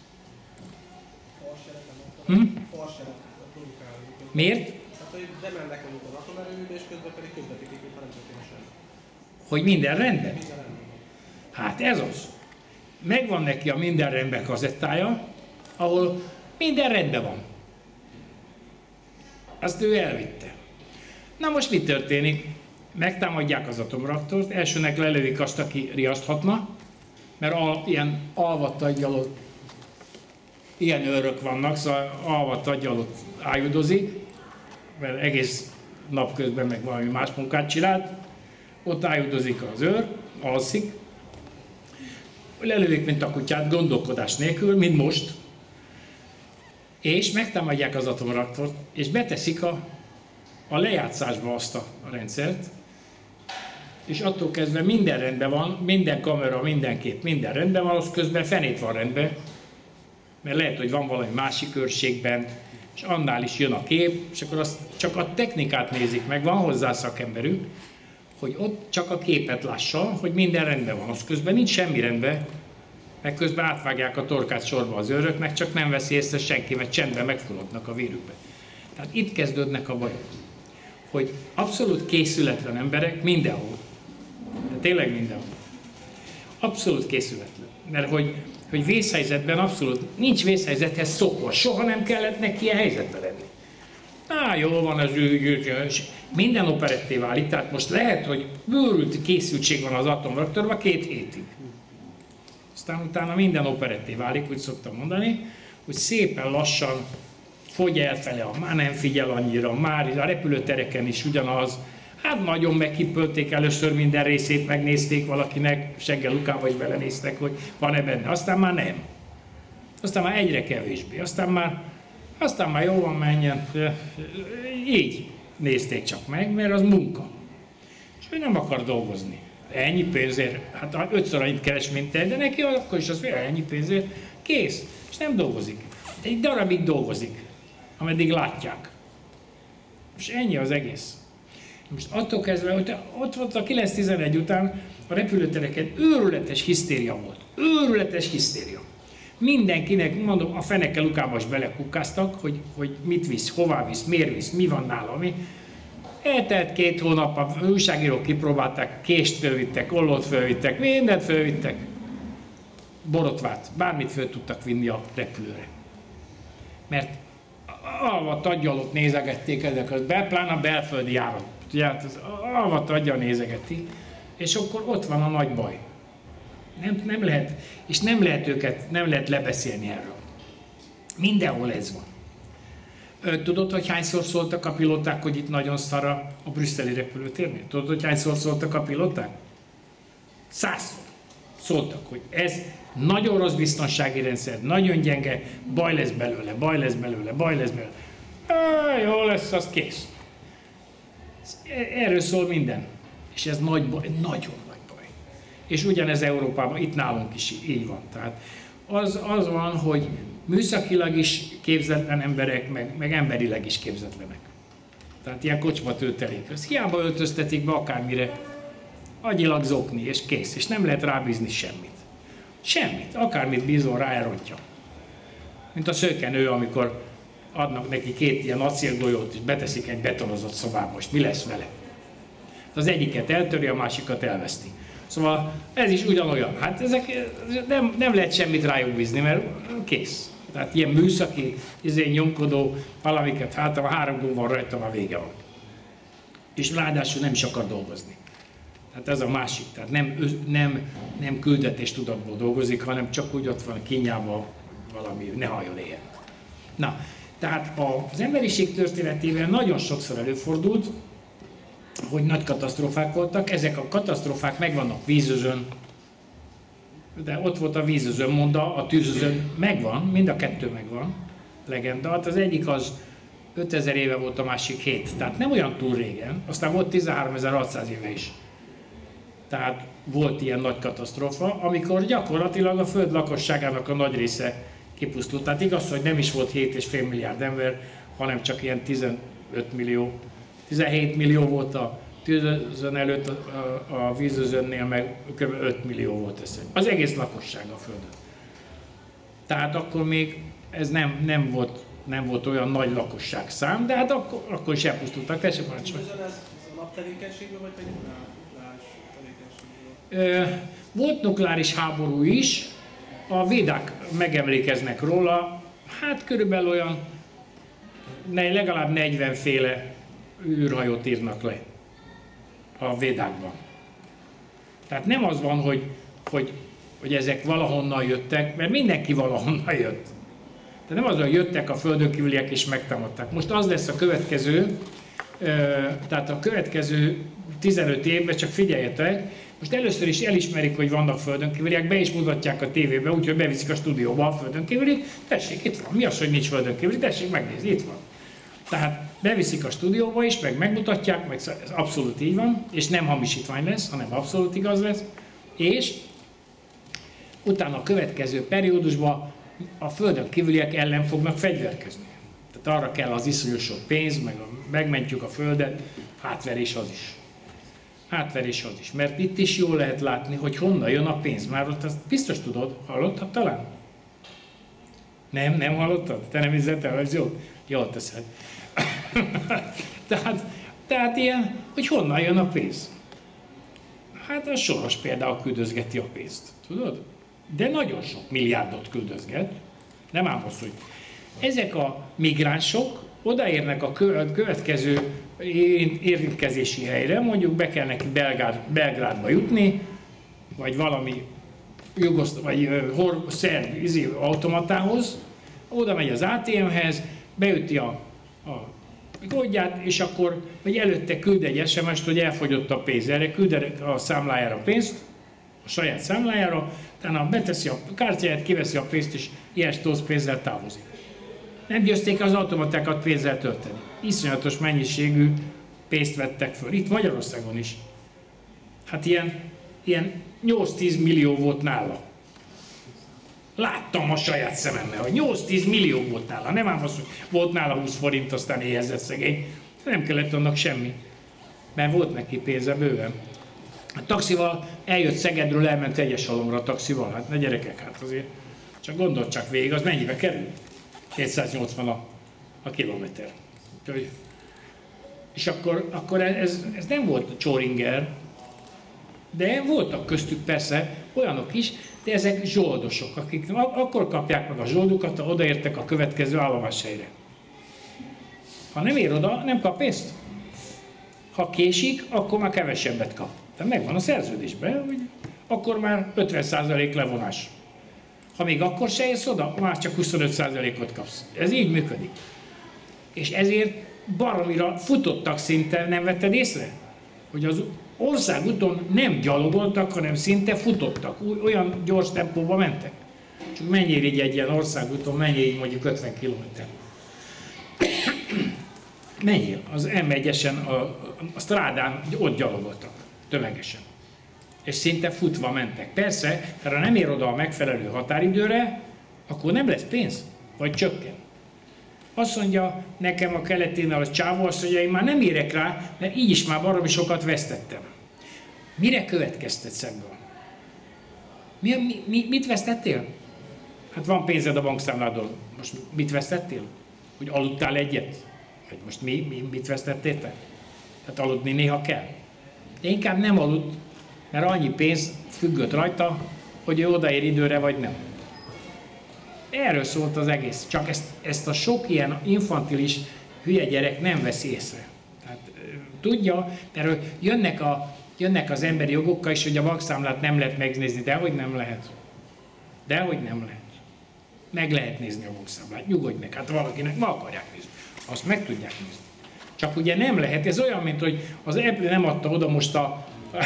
Hm? Miért? Hát, hogy bemennek mondjuk az atomerőműbe, és közben pedig közvetítik, hogy nem történik semmi. Hogy minden rendben? Hát ez az. Megvan neki a minden rendben kazettája, ahol minden rendben van. Azt ő elvitte. Na most mi történik? Megtámadják az atomreaktort, elsőnek lelövik azt, aki riaszthatna, mert al, ilyen alvattagyalott, ilyen őrök vannak, szóval alvattagyalott ájudozik, mert egész nap közben meg valami más munkát csinált, ott ájudozik az őr, alszik, lelövik, mint a kutyát, gondolkodás nélkül, mint most, és megtámadják az atomreaktort, és beteszik a, a lejátszásba azt a, a rendszert, és attól kezdve minden rendben van, minden kamera, minden kép, minden rendben van, az közben fenét van rendben, mert lehet, hogy van valami másik őrségben, és annál is jön a kép, és akkor azt csak a technikát nézik meg, van hozzá szakemberük, hogy ott csak a képet lássa, hogy minden rendben van. Az közben nincs semmi rendben, meg közben átvágják a torkát sorba az őröknek, csak nem veszi észre senki, mert csendben megfulladnak a vérükbe. Tehát itt kezdődnek a bajok, hogy abszolút készületlen emberek mindenhol. De tényleg mindenhol. Abszolút készületlen. Mert hogy, hogy vészhelyzetben abszolút nincs vészhelyzethez szokva, soha nem kellett neki ilyen helyzetbe lenni. Á, jól van az ügy, minden operetté válik, tehát most lehet, hogy bőrült készültség van az atomreaktorban két hétig. Aztán utána minden operetté válik, úgy szoktam mondani, hogy szépen lassan fogy elfele, már nem figyel annyira, már a repülőtereken is ugyanaz. Hát nagyon megkipölték először minden részét, megnézték valakinek, seggel lukába is belenéztek, hogy van-e benne. Aztán már nem. Aztán már egyre kevésbé. Aztán már, aztán már jó van, menjen. Így nézték csak meg, mert az munka. És ő nem akar dolgozni. Ennyi pénzért, hát ötször annyit keres, mint te, de neki akkor is az, hogy ennyi pénzért, kész. És nem dolgozik. Egy darabig dolgozik, ameddig látják. És ennyi az egész. Most attól kezdve, hogy ott volt a kilenc tizenegy után a repülőtereken őrületes hisztéria volt. Őrületes hisztéria. Mindenkinek, mondom, a feneke lukába is belekukkáztak, hogy, hogy mit visz, hová visz, miért visz, mi van nála, mi. Eltelt két hónap, a újságírók kipróbálták, kést fölvittek, ollót fölvittek, mindent fölvittek. Borotvát, bármit föl tudtak vinni a repülőre. Mert alvat aggyalot nézegették ezeket, pláne a belföldi járat. Tehát az alvat aggyal nézegeti, és akkor ott van a nagy baj. Nem, nem lehet, és nem lehet őket, nem lehet lebeszélni erről. Mindenhol ez van. Tudod, hogy hányszor szóltak a pilóták, hogy itt nagyon szar a brüsszeli repülőtérnél? Tudod, hogy hányszor szóltak a pilóták? Százszor szóltak, hogy ez nagyon rossz biztonsági rendszer, nagyon gyenge, baj lesz belőle, baj lesz belőle, baj lesz belőle. Á, jó lesz, az kész. Erről szól minden. És ez nagy baj, nagyon nagy baj. És ugyanez Európában, itt nálunk is így van. Tehát az, az van, hogy műszakilag is képzetlen emberek, meg, meg emberileg is képzetlenek. Tehát ilyen kocsmatöltelék. Ezt hiába öltöztetik be akármire, agyilag zokni, és kész. És nem lehet rábízni semmit. Semmit. Akármit bízol rá, elrontja. Mint a szőkenő, amikor adnak neki két ilyen acélgolyót, és beteszik egy betonozott szobába, most mi lesz vele? Az egyiket eltöri, a másikat elveszti. Szóval ez is ugyanolyan. Hát ezek nem, nem lehet semmit rájuk bízni, mert kész. Tehát ilyen műszaki, izé nyomkodó valamiket, hát a három gomb van rajta, a vége van. És ráadásul nem is akar dolgozni. Tehát ez a másik. Tehát nem, nem, nem küldetéstudatból dolgozik, hanem csak úgy ott van kínjában valami, ne halljon éjjel. Na, tehát az emberiség történetében nagyon sokszor előfordult, hogy nagy katasztrófák voltak. Ezek a katasztrófák megvannak vízözön, de ott volt a vízözön monda, a tűzözön megvan, mind a kettő megvan, legenda. Hát az egyik az ötezer éve volt, a másik hét, tehát nem olyan túl régen, aztán volt tizenháromezer-hatszáz éve is. Tehát volt ilyen nagy katasztrófa, amikor gyakorlatilag a Föld lakosságának a nagy része kipusztult. Tehát igaz, hogy nem is volt hét egész öt milliárd ember, hanem csak ilyen tizenöt millió, tizenhét millió volt a tűzözön előtt, a, a, a vízözönnél meg kb. öt millió volt ez. Az egész lakosság a Földön. Tehát akkor még ez nem, nem, volt, nem volt olyan nagy lakosságszám, de hát akkor, akkor is elpusztultak. Tessék, parancsolj! Ez a naptevékenységből, vagy pedig nukleáris tevékenységből? Volt nukleáris háború is, a védák megemlékeznek róla, hát körülbelül olyan legalább negyven féle űrhajót írnak le a védákban. Tehát nem az van, hogy, hogy, hogy ezek valahonnan jöttek, mert mindenki valahonnan jött. Tehát nem az, hogy jöttek a földön kívüliek és megtámadták. Most az lesz a következő, tehát a következő tizenöt évben, csak figyeljetek, most először is elismerik, hogy vannak földön kívüliek, be is mutatják a tévébe, úgyhogy beviszik a stúdióba a földön kívüli. Tessék, itt van. Mi az, hogy nincs földön kívüli? Tessék megnézni, itt van. Tehát beviszik a stúdióba is, meg megmutatják, meg ez abszolút így van, és nem hamisítvány lesz, hanem abszolút igaz lesz. És utána a következő periódusban a földön kívüliek ellen fognak fegyverkezni. Tehát arra kell az iszonyos sok pénz, meg a, megmentjük a földet, hátverés az is. Hátverés az is. Mert itt is jól lehet látni, hogy honnan jön a pénz. Már ott azt biztos tudod, hallottad talán? Nem, nem hallottad? Te nem hiszed el, ez jól? Jól teszed. tehát, tehát ilyen, hogy honnan jön a pénz. Hát a Soros például küldözgeti a pénzt, tudod? De nagyon sok milliárdot küldözget. Nem ám az, hogy ezek a migránsok odaérnek a következő érintkezési helyre, mondjuk be kell neki Belgrád, Belgrádba jutni, vagy valami jugoszt, vagy hor, szerb izé, automatához, oda megy az á té emhez, beüti a, a kódját, és akkor vagy előtte küld egy es em est, hogy elfogyott a pénz. Erre küld a számlájára pénzt, a saját számlájára, utána beteszi a kártyáját, kiveszi a pénzt, és ilyen stóz pénzzel távozik. Nem győzték az automatákat pénzzel tölteni. Iszonyatos mennyiségű pénzt vettek föl. Itt Magyarországon is. Hát ilyen, ilyen nyolc-tíz millió volt nála. Láttam a saját szememmel, hogy nyolc-tíz millió volt nála. Nem ám az, hogy volt nála húsz forint, aztán éhezett szegény. Nem kellett annak semmi. Mert volt neki pénze bőven. A taxival eljött Szegedről, elment Egyeshalomra a taxival. Hát ne gyerekek, hát azért csak gondold csak végig, az mennyibe kerül? kétszáznyolcvan a, a kilométer. És akkor, akkor ez, ez nem volt Csóringer, de voltak köztük persze olyanok is, de ezek zsoldosok, akik akkor kapják meg a zsoldukat, ha odaértek a következő állomáshelyre. Ha nem ér oda, nem kap pénzt. Ha késik, akkor már kevesebbet kap. Tehát megvan a szerződésben, hogy akkor már ötven százalék levonás. Ha még akkor se érsz oda, már csak huszonöt százalékot kapsz. Ez így működik. És ezért baromira futottak szinte, nem vetted észre? Hogy az országúton nem gyalogoltak, hanem szinte futottak. Olyan gyors tempóban mentek. Csak mennyi így egy ilyen országúton, mennyi így mondjuk ötven kilométer. Mennyi? Az em egyesen, a, a strádán ott gyalogoltak, tömegesen. És szinte futva mentek. Persze, ha nem ér oda a megfelelő határidőre, akkor nem lesz pénz, vagy csökken. Azt mondja nekem a keleténál a csávó, azt mondja, én már nem érek rá, mert így is már baromi sokat vesztettem. Mire következtetsz ebből? Mi, mi, mi, mit vesztettél? Hát van pénzed a bankszámládon. Most mit vesztettél? Hogy aludtál egyet? Vagy most mi, mi mit vesztettétek? Hát aludni néha kell. De inkább nem aludt, mert annyi pénz függött rajta, hogy ő odaér időre, vagy nem. Erről szólt az egész. Csak ezt, ezt a sok ilyen infantilis hülye gyerek nem veszi észre. Tehát, tudja, mert jönnek, a, jönnek az emberi jogokkal is, hogy a bankszámlát nem lehet megnézni. Dehogy nem lehet. Dehogy nem lehet. Meg lehet nézni a bankszámlát. Nyugodj meg, hát valakinek ma akarják nézni. Azt meg tudják nézni. Csak ugye nem lehet. Ez olyan, mint hogy az Apple nem adta oda most a...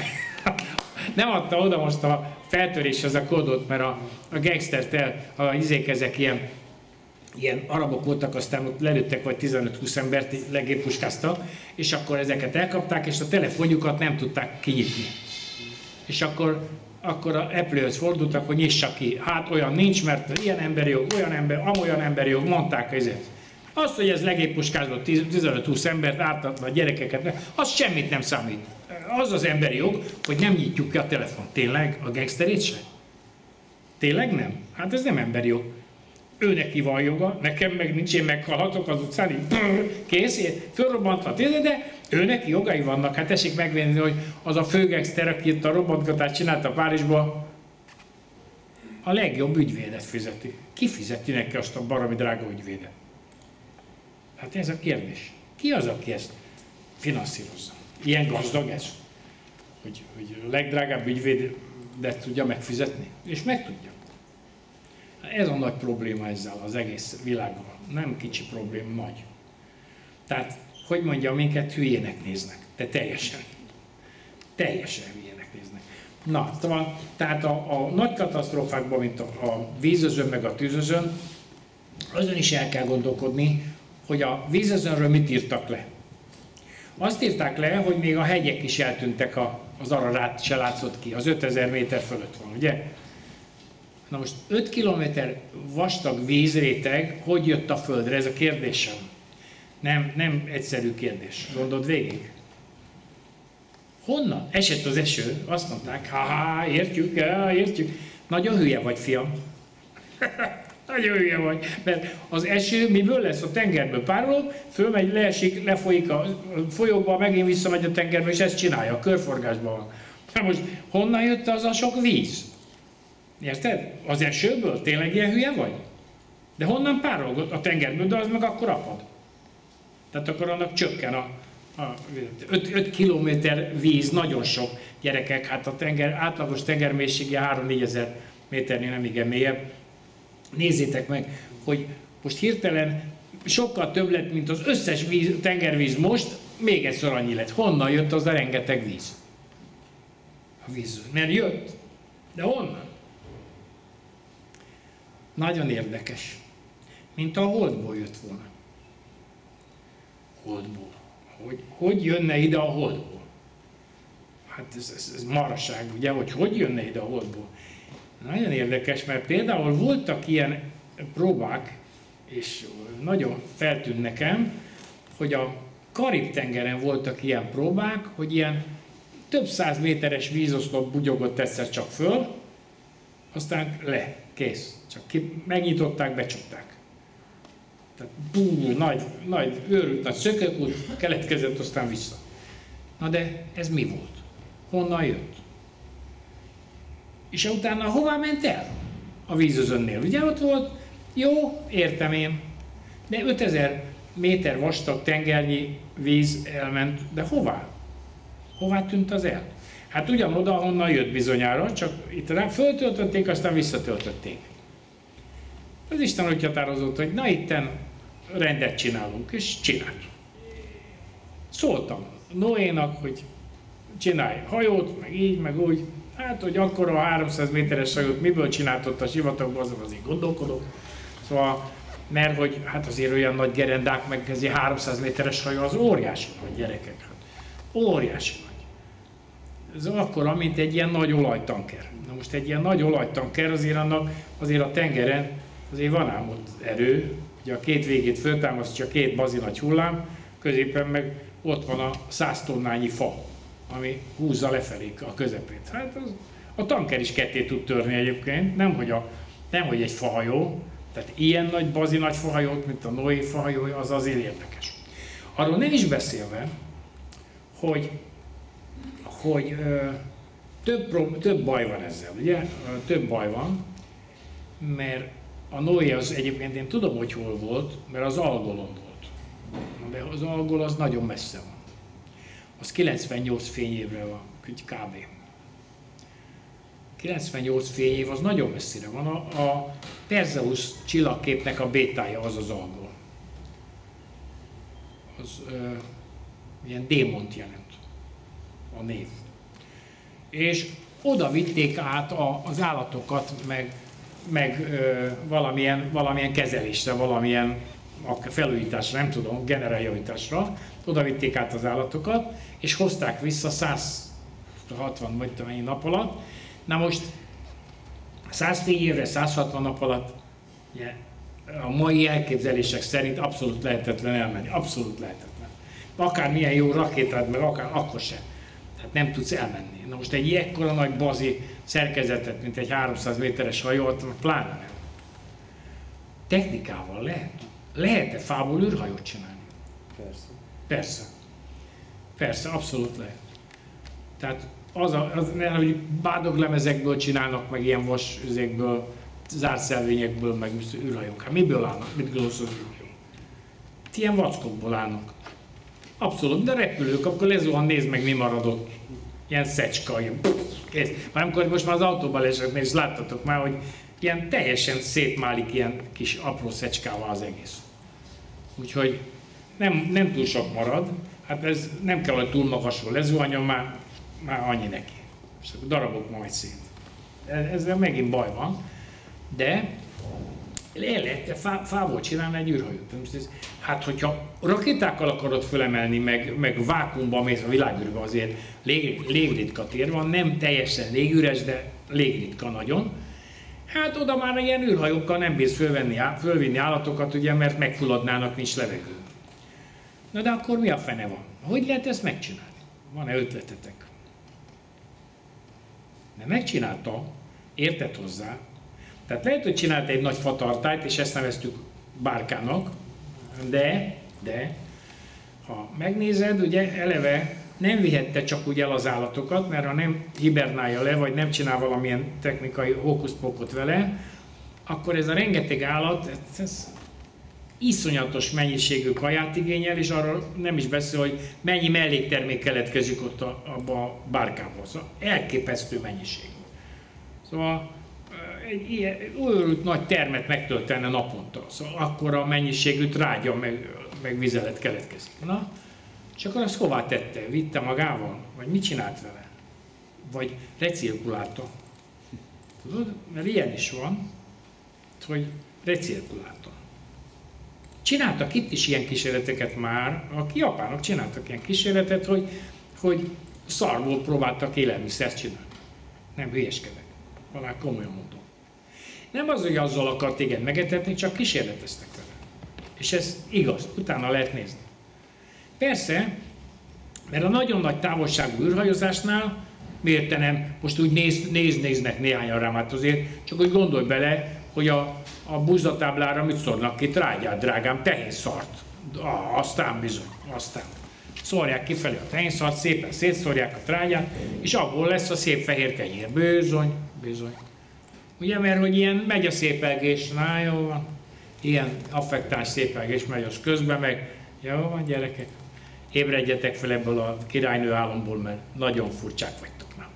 nem adta oda most a feltöréshez a kódot, mert a, a gangstert el, a izék ezek ilyen, ilyen arabok voltak, aztán ott lelőttek vagy tizenöt-húsz embert, legéppuskáztak, és akkor ezeket elkapták, és a telefonjukat nem tudták kinyitni. És akkor, akkor a Apple-höz fordultak, hogy nyissa ki. Hát olyan nincs, mert ilyen emberi jog, olyan ember, amolyan emberi jog, mondták ezért. Azt, hogy ez legéppuskázott tizenöt-húsz embert, ártatlan gyerekeket, az semmit nem számít. Az az emberi jog, hogy nem nyitjuk ki a telefont. Tényleg? A gangsterét se? Tényleg nem? Hát ez nem emberi jog. Ő neki van joga, nekem meg nincs, én meghalhatok az utcán, így kész, fölrobbanthat, de ő neki jogai vannak. Hát tessék megvenni, hogy az a főgangster, aki itt a robbantgatást csinálta Párizsba, a legjobb ügyvédet fizeti. Ki fizeti neki azt a baromi drága ügyvédet? Hát ez a kérdés. Ki az, aki ezt finanszírozza? Ilyen gazdag ez? Hogy, hogy a legdrágább ügyvédet tudja megfizetni? És meg tudja. Ez a nagy probléma ezzel az egész világban. Nem kicsi probléma, nagy. Tehát, hogy mondjam, minket hülyének néznek. De teljesen. Teljesen hülyének néznek. Na, tehát a, a nagy katasztrófákban, mint a, a vízözön meg a tűzözön, azon is el kell gondolkodni, hogy a vízözönről mit írtak le. Azt írták le, hogy még a hegyek is eltűntek, a, az Ararát se látszott ki, az ötezer méter fölött van, ugye? Na most öt kilométer vastag vízréteg hogy jött a Földre? Ez a kérdésem. Nem, nem egyszerű kérdés. Gondold végig. Honnan? Esett az eső, azt mondták, ha értjük, já, értjük. Nagyon hülye vagy, fiam. Nagyon hülye vagy, mert az eső miből lesz? A tengerből párolog, fölmegy, leesik, lefolyik a folyóba, megint visszamegy a tengerbe, és ezt csinálja, a körforgásban van. Na most honnan jött az a sok víz? Érted? Az esőből? Tényleg ilyen hülye vagy? De honnan párolgott? A tengerből, de az meg akkor apad. Tehát akkor annak csökken a öt kilométer víz, nagyon sok, gyerekek, hát a tenger, átlagos tengermélysége három-négy ezer méternél nem igen mélyebb. Nézzétek meg, hogy most hirtelen sokkal több lett, mint az összes víz, tengervíz most, még egyszer annyi lett. Honnan jött az a rengeteg víz? A víz, mert jött. De honnan? Nagyon érdekes. Mint a Holdból jött volna. Holdból. Hogy, hogy jönne ide a Holdból? Hát ez, ez, ez maraság, ugye, hogy hogy jönne ide a Holdból? Nagyon érdekes, mert például voltak ilyen próbák, és nagyon feltűnt nekem, hogy a Karib-tengeren voltak ilyen próbák, hogy ilyen több száz méteres vízoszlop bugyogott egyszer csak föl, aztán le, kész. Csak ki, megnyitották, becsukták. Tehát bú, nagy, nagy, őrült nagy szökőkút, keletkezett, aztán vissza. Na de ez mi volt? Honnan jött? És utána hová ment el? A vízözönnél. Ugye ott volt? Jó, értem én. De ötezer méter vastag tengernyi víz elment, de hová? Hová tűnt az el? Hát ugyanoda, honnan jött bizonyára, csak itt rá föltöltötték, aztán visszatöltötték. Az Isten úgy határozott, hogy na itten rendet csinálunk, és csinált. Szóltam Noénak, hogy csinálj hajót, meg így, meg úgy. Hát, hogy akkor a háromszáz méteres hajót miből csináltott a sivatagban, azon azért gondolkodok. Szóval, mert hogy hát azért olyan nagy gerendák, meg ez háromszáz méteres hajó, az óriási nagy, gyerekek. Hát, óriási nagy. Ez akkora, mint egy ilyen nagy olajtanker. Na most egy ilyen nagy olajtanker azért annak, azért a tengeren azért van ám ott erő, ugye a két végét föltámasztja két bazi nagy hullám, középen meg ott van a száz tonnányi fa, ami húzza lefelé a közepét. Hát az, a tanker is ketté tud törni egyébként, nemhogy, a, nemhogy egy fahajó, tehát ilyen nagy bazi nagy fahajót, mint a Noé fahajója, az azért érdekes. Arról nem is beszélve, hogy, hogy ö, több, több baj van ezzel, ugye? Több baj van, mert a Noé az egyébként én tudom, hogy hol volt, mert az Algolon volt. De az Algol az nagyon messze van. Az kilencvennyolc fényévre van, kb. kilencvennyolc fényév az nagyon messzire van. A, a Perseus csillagképnek a bétája az az Algol. Az ö, ilyen démont jelent a név. És oda vitték át a, az állatokat, meg meg ö, valamilyen, valamilyen kezelésre, valamilyen felújításra, nem tudom, generáljavításra, oda vitték át az állatokat, és hozták vissza száz hatvan vagy tudom, nap alatt. Na most száz évre, száz hatvan nap alatt ugye, a mai elképzelések szerint abszolút lehetetlen elmenni, abszolút lehetetlen. Akármilyen jó rakétád, meg akár, akkor sem. Tehát nem tudsz elmenni. Na most egy ekkora nagy bazi szerkezetet, mint egy háromszáz méteres hajót, pláne nem. Technikával lehet. Lehet-e fából űrhajót csinálni? Persze. Persze. Persze, abszolút lehet. Tehát az, a, az hogy bádoglemezekből csinálnak, meg ilyen vasüzékből, zárt szelvényekből, meg űrhajók. Hát miből állnak? Mit gondolsz az űrhajó? Ilyen vackokból állnak. Abszolút, de repülők, akkor lezuhan, nézd meg, mi maradott. Ilyen szecska, ilyen kész. Már amikor most már az autóban lesetnél, és láttatok már, hogy ilyen teljesen szétmálik ilyen kis apró szecskával az egész. Úgyhogy nem, nem túl sok marad, hát ez nem kell, hogy túl magasról lezuhanjon, már, már annyi neki. És akkor darabok majd szét. Ezzel megint baj van, de el lehet fá, fából csinálni egy űrhajót. Hát, hogyha rakétákkal akarod fölemelni, meg, meg vákuumban mész a világűrbe, azért lég, légritka tér van, nem teljesen légüres, de légritka nagyon, Hát oda már ilyen űrhajókkal nem bírsz fölvenni, fölvinni állatokat, ugye, mert megfulladnának, nincs levegő. Na de akkor mi a fene van? Hogy lehet ezt megcsinálni? Van-e ötletetek? De megcsinálta, értett hozzá. Tehát lehet, hogy csinált egy nagy fatartályt, és ezt neveztük bárkának, de, de, ha megnézed, ugye eleve nem vihette csak úgy el az állatokat, mert ha nem hibernálja le, vagy nem csinál valamilyen technikai hókuszpókot vele, akkor ez a rengeteg állat, ez, ez iszonyatos mennyiségű kaját igényel, és arról nem is beszél, hogy mennyi melléktermék keletkezik ott a, abba a bárkában. Szóval elképesztő mennyiség. Szóval egy ilyen őrült nagy termet megtöltene naponta. Szóval akkora mennyiségű trágya meg, meg vizelet keletkezik. Na, és akkor azt hová tette? Vitte magával? Vagy mit csinált vele? Vagy recirkulálta? Tudod? Mert ilyen is van, hogy recirkulálta. Csináltak itt is ilyen kísérleteket már, a japánok csináltak ilyen kísérletet, hogy, hogy szarból próbáltak élelmiszert csinálni. Nem hülyeskedek. Valami komolyan mondom. Nem az, hogy azzal akart téged megetetni, csak kísérleteztek vele. És ez igaz, utána lehet nézni. Persze, mert a nagyon nagy távolságú űrhajózásnál, miért te nem, most úgy néz, néz, néznek néhányan rám, hát azért, csak úgy gondolj bele, hogy a, a buzdatáblára mit szórnak ki? Trágyát, drágám, tehénszart. Ah, aztán bizony, aztán. Szórják kifelé a tehénszart, szépen szétszórják a trágyát, és abból lesz a szép fehér kenyér. Bizony, bizony. Ugye, mert hogy ilyen megy a szépelgés, na jó van, ilyen affektáns szépelgés megy az közben, meg jó van, gyerekek, ébredjetek fel ebből a királynő álomból, mert nagyon furcsák vagytok, nem?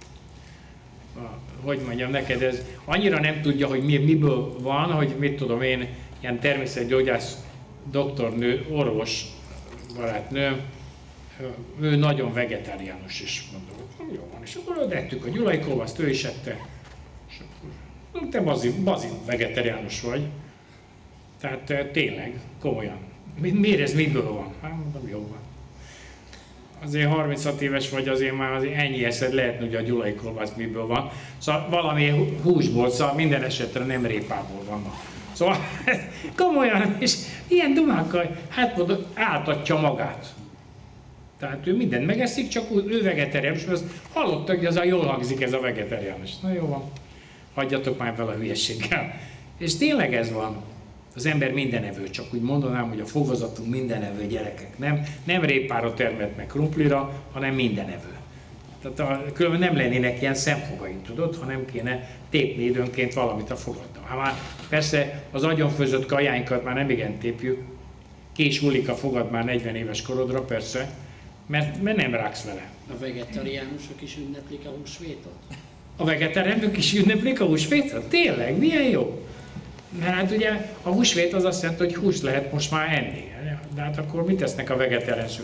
Hogy mondjam neked, ez annyira nem tudja, hogy mi, miből van, hogy mit tudom én, ilyen természetgyógyász doktornő, orvos barátnő, ő nagyon vegetáriánus is, mondom, jó van, és akkor ettük a gyulai kolbászt, ő is ette, és akkor, te bazin, bazin vegetáriánus vagy, tehát tényleg, komolyan. Miért ez miből van? Hát mondom, jó van. Azért harminchat éves vagy, azért már azért ennyi eszed lehetne, hogy a gyulai kolbász miből van. Szóval valami húsból, szóval minden esetre nem répából vannak. Szóval komolyan, és ilyen dumákkal, hát mondom, áltatja magát. Tehát ő mindent megeszik, csak ő vegetáriánus, mert hallottak, hogy az a jól hangzik ez a vegetáriánus. Na jó van, hagyjatok már vele a hülyességgel. És tényleg ez van. Az ember mindenevő, csak úgy mondanám, hogy a fogazatunk mindenevő, gyerekek. Nem, nem répára termett meg krumplira, hanem mindenevő. Tehát a, különben nem lennének ilyen szemfogaink, tudod, ha nem kéne tépni időnként valamit a fogadra. Hát már persze az agyonfőzött kajáinkat már nem igen tépjük, ki is hullik a fogad már negyven éves korodra, persze, mert, mert nem ráksz vele. A vegetáriánusok is ünneplik a húsvétot? A vegetáriánusok is ünneplik a húsvétot? Tényleg? Milyen jó? Mert hát ugye a húsvét az azt jelenti, hogy húst lehet most már enni. De hát akkor mit tesznek a vegetáriánusok?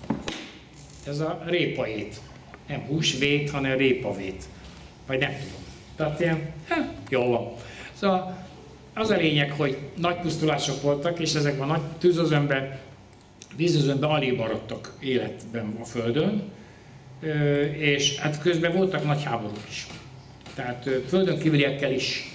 Ez a répaét. Nem húsvét, hanem répavét. Vagy nem tudom. Tehát ilyen, hát jó van. Szóval az a lényeg, hogy nagy pusztulások voltak, és ezekben a nagy tűzözönben, vízözönben alig maradtak életben a Földön, és hát közben voltak nagy háborúk is. Tehát földön kívüliekkel is.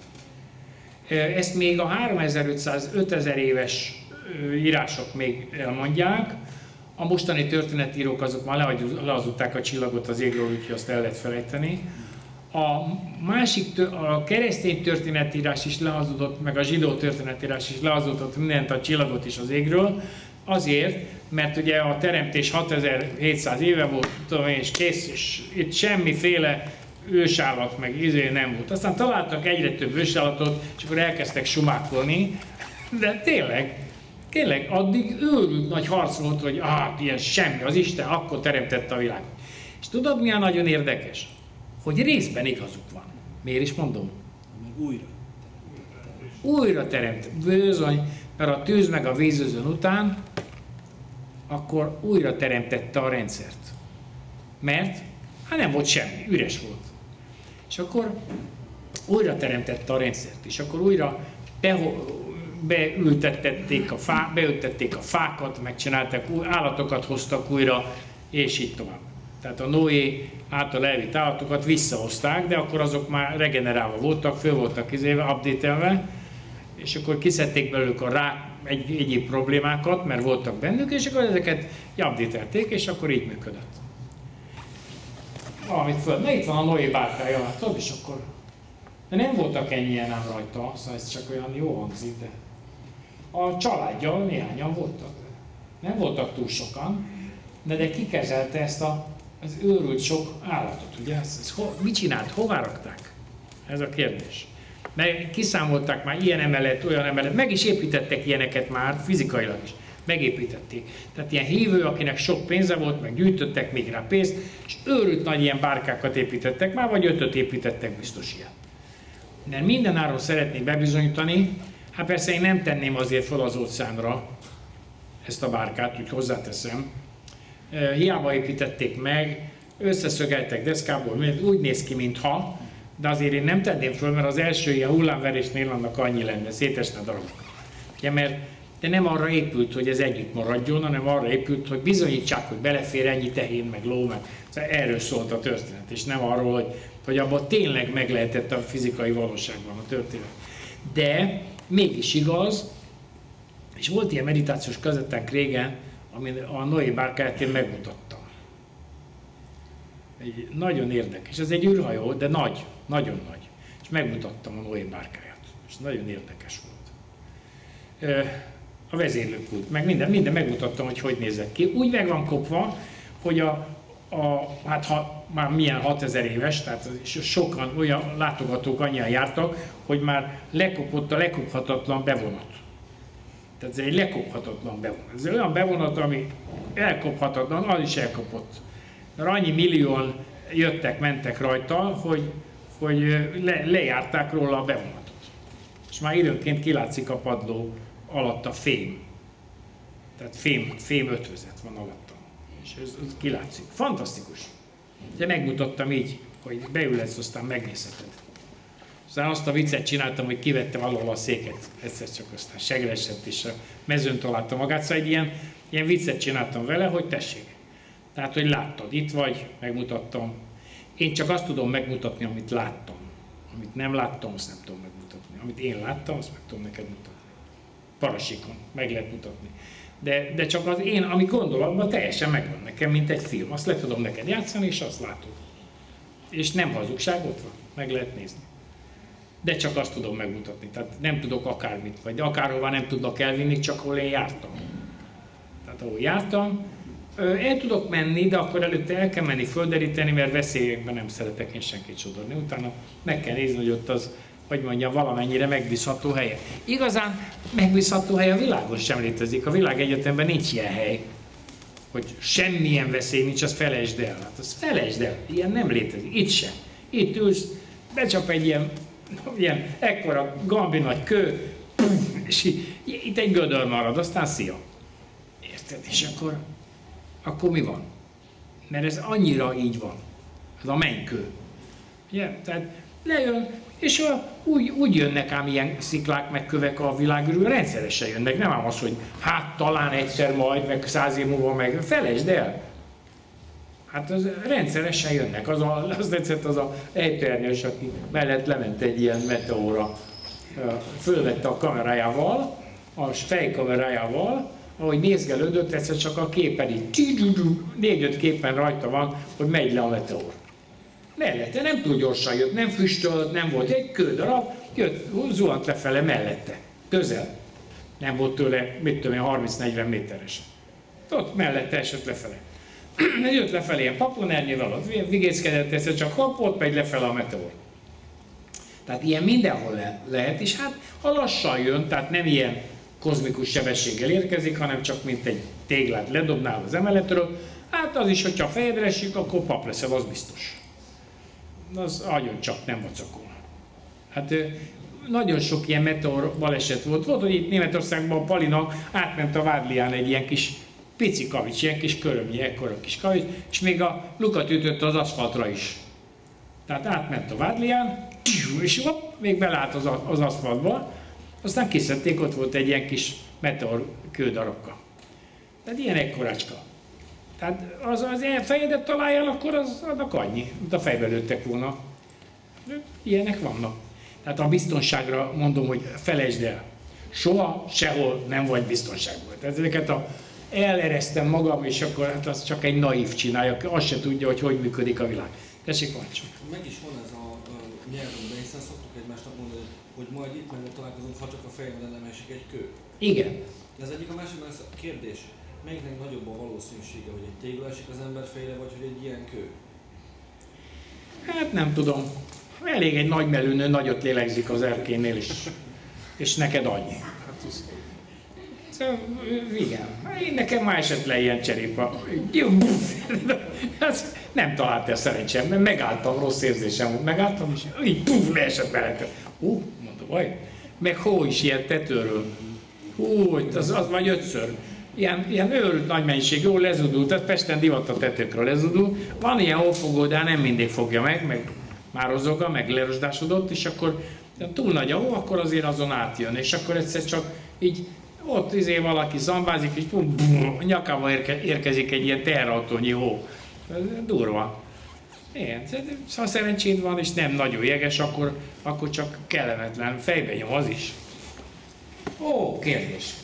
Ezt még a háromezer-ötszáz-ötezer éves írások még elmondják, a mostani történetírók azok már lehazudták a csillagot az égről, úgyhogy azt el lehet felejteni. A másik, a keresztény történetírás is lehazudott, meg a zsidó történetírás is lehazudott mindent, a csillagot is az égről, azért, mert ugye a teremtés hatezer-hétszáz éve volt, tudom én, és kész, és itt semmiféle ősállat meg izé nem volt. Aztán találtak egyre több ősállatot, és akkor elkezdtek sumákolni, de tényleg, tényleg addig őrült nagy harc volt, hogy ah, ilyen semmi, az Isten akkor teremtette a világot. És tudod, mi a nagyon érdekes? Hogy részben igazuk van. Miért is mondom? Meg újra. Újra teremt. Bizony, mert a tűz meg a vízözön után, akkor újra teremtette a rendszert. Mert hát nem volt semmi, üres volt. És akkor újra teremtette a rendszert, és akkor újra be, beültették, a fá, beültették a fákat, megcsinálták, állatokat hoztak újra, és így tovább. Tehát a Noé által elvitt állatokat visszahozták, de akkor azok már regenerálva voltak, föl voltak izéve, update-elve, és akkor kiszedték belőlük a rák egy, egyéb problémákat, mert voltak bennük, és akkor ezeket update-elték, és akkor így működött. Valamit föl. Na itt van a Noé bárkája, látod, és akkor... De nem voltak ennyien ám rajta, szóval ez csak olyan jó hangzik, de... A családja néhányan voltak. Nem voltak túl sokan, de, de kikezelte ezt a, az őrült sok állatot, ugye? Ez, ez ho, mit csinált? Hová rakták? Ez a kérdés. Meg kiszámolták már ilyen emelet, olyan emelet, meg is építettek ilyeneket már fizikailag is. Megépítették. Tehát ilyen hívő, akinek sok pénze volt, meg gyűjtöttek még rá pénzt, és őrült nagy ilyen bárkákat építettek már, vagy ötöt építettek biztos ilyen. De mindenáron szeretnék bebizonyítani, hát persze én nem tenném azért fel az óceánra ezt a bárkát, úgy hozzáteszem. Hiába építették meg, összeszögeltek deszkából, úgy néz ki, mintha, de azért én nem tenném föl, mert az első ilyen hullámverésnél annak annyi lenne, szétesne darabok. Ugye, mert de nem arra épült, hogy ez együtt maradjon, hanem arra épült, hogy bizonyítsák, hogy belefér ennyi tehén, meg ló, meg szóval erről szólt a történet, és nem arról, hogy, hogy abban tényleg meg lehetett a fizikai valóságban a történet. De mégis igaz, és volt ilyen meditációs kazettánk régen, amin a Noé bárkáját én megmutattam. Egy nagyon érdekes, ez egy űrhajó, de nagy, nagyon nagy. És megmutattam a Noé bárkáját, és nagyon érdekes volt. A vezérlőpult, meg minden, minden megmutattam, hogy hogy nézett ki. Úgy meg van kopva, hogy a, a hát ha már milyen hatezer éves, tehát sokan olyan látogatók annyian jártak, hogy már lekopott a lekophatatlan bevonat. Tehát ez egy lekophatatlan bevonat. Ez olyan bevonat, ami elkophatatlan, az is elkopott. Mert annyi millióan jöttek, mentek rajta, hogy, hogy le, lejárták róla a bevonatot. És már időnként kilátszik a padló alatt a fém. Tehát fém, fém ötvözet van alatta. És ez, ez kilátszik. Fantasztikus. De megmutattam így, hogy beülhetsz, aztán megnézheted. Aztán azt a viccet csináltam, hogy kivettem alól a széket, egyszer csak aztán segresett, és a mezőn találta magát. Szóval egy ilyen, ilyen viccet csináltam vele, hogy tessék. Tehát, hogy láttad, itt vagy, megmutattam. Én csak azt tudom megmutatni, amit láttam. Amit nem láttam, azt nem tudom megmutatni. Amit én láttam, azt meg tudom neked mutatni. Parasikon, meg lehet mutatni. De, de csak az én, ami gondolatban teljesen megvan nekem, mint egy film. Azt le tudom neked játszani, és azt látod. És nem hazugság, ott van, meg lehet nézni. De csak azt tudom megmutatni. Tehát nem tudok akármit, vagy akárhová nem tudnak elvinni, csak ahol én jártam. Tehát ahol jártam, el tudok menni, de akkor előtte el kell menni földeríteni, mert veszélyekben nem szeretek én senkit sodorni. Utána meg kell nézni, hogy ott az, hogy mondjam, valamennyire megbízható helye. Igazán megbízható hely a világon sem létezik. A világegyetemben nincs ilyen hely, hogy semmilyen veszély nincs, azt felejtsd el. Hát azt felejtsd el, ilyen nem létezik. Itt sem. Itt ülsz, becsap egy ilyen, ilyen ekkora gambi nagy kő, és itt egy gödör marad, aztán szia. Érted? És akkor, akkor mi van? Mert ez annyira így van. Ez a mennykő. Ugye? Tehát lejön, és a, úgy, úgy jönnek ám ilyen sziklák, meg kövek a világról, rendszeresen jönnek. Nem ám az, hogy hát talán egyszer majd, meg száz év múlva meg, felejtsd el. Hát az rendszeresen jönnek. Az a, az tetszett az a ejtőernyős, aki mellett lement egy ilyen meteóra, fölvette a kamerájával, a fejkamerájával, ahogy nézgelődött, egyszer csak a képen így, négy-öt képen rajta van, hogy megy le a meteor. Mellette nem túl gyorsan jött, nem füstölt, nem volt egy kődarab, jött, zuhant lefele mellette, közel. Nem volt tőle, mit tudom én, harminc-negyven méteres. Ott mellette esett lefele. Jött lefelé ilyen paponernyővel, ott vigészkedett, egyszer csak hopp, ott megy lefele a meteor. Tehát ilyen mindenhol le lehet, és hát ha lassan jön, tehát nem ilyen kozmikus sebességgel érkezik, hanem csak mint egy téglát ledobnál az emeletről, hát az is, hogyha fejedre esik, akkor pap leszel, az biztos. Az agyon csak nem vacakol. Hát nagyon sok ilyen meteor baleset volt. Volt, hogy itt Németországban a Palina átment a Vádlián egy ilyen kis pici kavics, ilyen kis körömnyi, ekkora kis kavics, és még a lukat ütötte az aszfaltra is. Tehát átment a Vádlián, és hopp, még belállt az, az aszfaltba, aztán kiszedték, ott volt egy ilyen kis meteor kődarabka. Tehát ilyen ekkorácska. Tehát az, az fejedet találja, akkor az annak annyi, mint a fejbe lőttek volna. Ilyenek vannak. Tehát a biztonságra mondom, hogy felejtsd el. Soha, sehol nem vagy biztonságban. Tehát ezeket a eleresztem magam, és akkor hát az csak egy naív csinálja, azt se tudja, hogy hogy működik a világ. Tessék, Mancsó. Meg is van ez a, a nyelvünkben, hiszen szoktuk egymásnak mondani, hogy majd itt meg találkozunk, ha csak a fejemben nem esik egy kő. Igen. Ez egyik, a másikban ez a kérdés, melyiknek nagyobb a valószínűsége, hogy egy tégla esik az ember fejre, vagy hogy egy ilyen kő? Hát nem tudom. Elég egy nagy melőnő, nagyot lélegzik az erkénél is. És neked annyi. Szóval, igen. Én nekem már esett le ilyen cserépa. Nem talált el szerencsém, mert megálltam, rossz érzésem volt. Megálltam, és így puf, leesett mellette. Hú, mondom, vaj. Meg hó is ilyen tetőről. Hú, az, az vagy ötször. Ilyen, ilyen őrült nagy mennyiség, jól lezudult, tehát Pesten divat a tetőkről lezudul. Van ilyen hófogó, de nem mindig fogja meg, meg már rozoga, meg lerosdásodott, és akkor túl nagy a hó, akkor azért azon átjön, és akkor egyszer csak így ott izé valaki zambázik, és bum, bum, a nyakába érke, érkezik egy ilyen teherautónyi hó. Durva. Igen, ha szerencséd van, és nem nagyon jeges, akkor, akkor csak kellemetlen. Fejbe nyom az is. Ó, kérdés.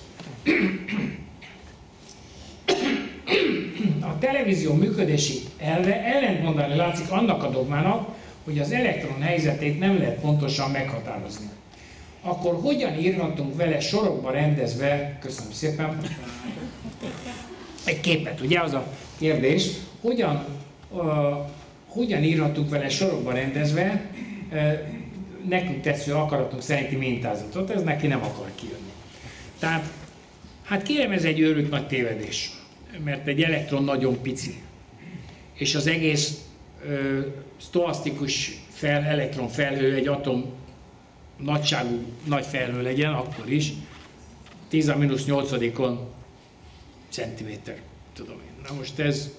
A televízió működési elve ellentmondani látszik annak a dogmának, hogy az elektron helyzetét nem lehet pontosan meghatározni. Akkor hogyan írhatunk vele sorokba rendezve, köszönöm szépen, egy képet, ugye az a kérdés, hogyan, uh, hogyan írhatunk vele sorokba rendezve uh, nekünk tetsző akaratunk szerinti mintázatot, ez neki nem akar kijönni. Tehát, hát kérem, ez egy őrült nagy tévedés, mert egy elektron nagyon pici, és az egész uh, sztoasztikus fel, elektron felhő egy atom nagyságú nagy felhő legyen, akkor is tíz a mínusz nyolcadikon centiméter, tudom én. Na most ez,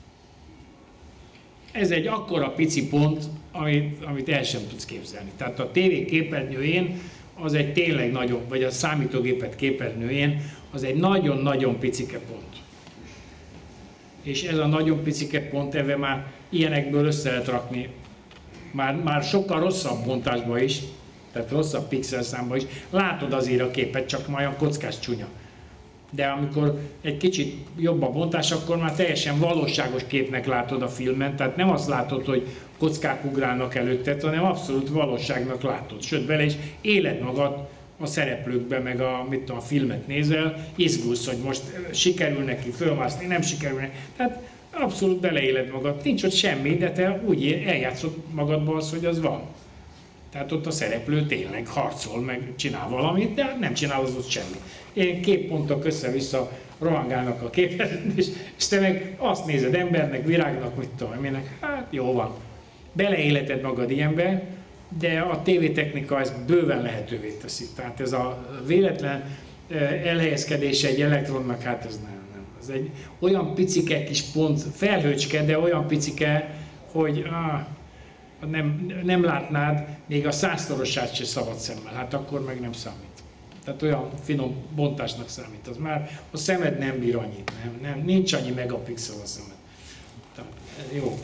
ez egy akkora pici pont, amit, amit el sem tudsz képzelni. Tehát a tévé képernyőjén az egy tényleg nagyon, vagy a számítógépet képernyőjén az egy nagyon-nagyon picike pont. És ez a nagyon picike pont, ebben már ilyenekből össze lehet rakni, már, már sokkal rosszabb bontásban is, tehát rosszabb pixelszámban is, látod azért a képet, csak majd a kockás csúnya. De amikor egy kicsit jobb a bontás, akkor már teljesen valóságos képnek látod a filmen, tehát nem azt látod, hogy kockák ugrálnak előtted, hanem abszolút valóságnak látod. Sőt, bele is éled magad a szereplőkbe, meg a, mit tudom, a filmet nézel, izgulsz, hogy most sikerül neki fölmászni, nem sikerül neki. Tehát abszolút beleéled magad, nincs ott semmi, de te úgy eljátszod magadba az, hogy az van. Tehát ott a szereplő tényleg harcol, meg csinál valamit, de nem csinál az ott semmi. Ilyen képpontok össze-vissza rohangálnak a képen, és, és te meg azt nézed embernek, virágnak, mit tudom, minek, hát jó van. Beleéleted magad ilyenbe, de a tévétechnika ezt bőven lehetővé teszi. Tehát ez a véletlen elhelyezkedése egy elektronnak, hát ez nem, nem. Ez egy olyan picike kis pont, felhőcske, de olyan picike, hogy ah, nem, nem látnád még a százszorosát se szabad szemmel, hát akkor meg nem számít. Tehát olyan finom bontásnak számít, az már a szemed nem bír annyit, nem, nem, nincs annyi megapixel a szemed. Tehát, jó.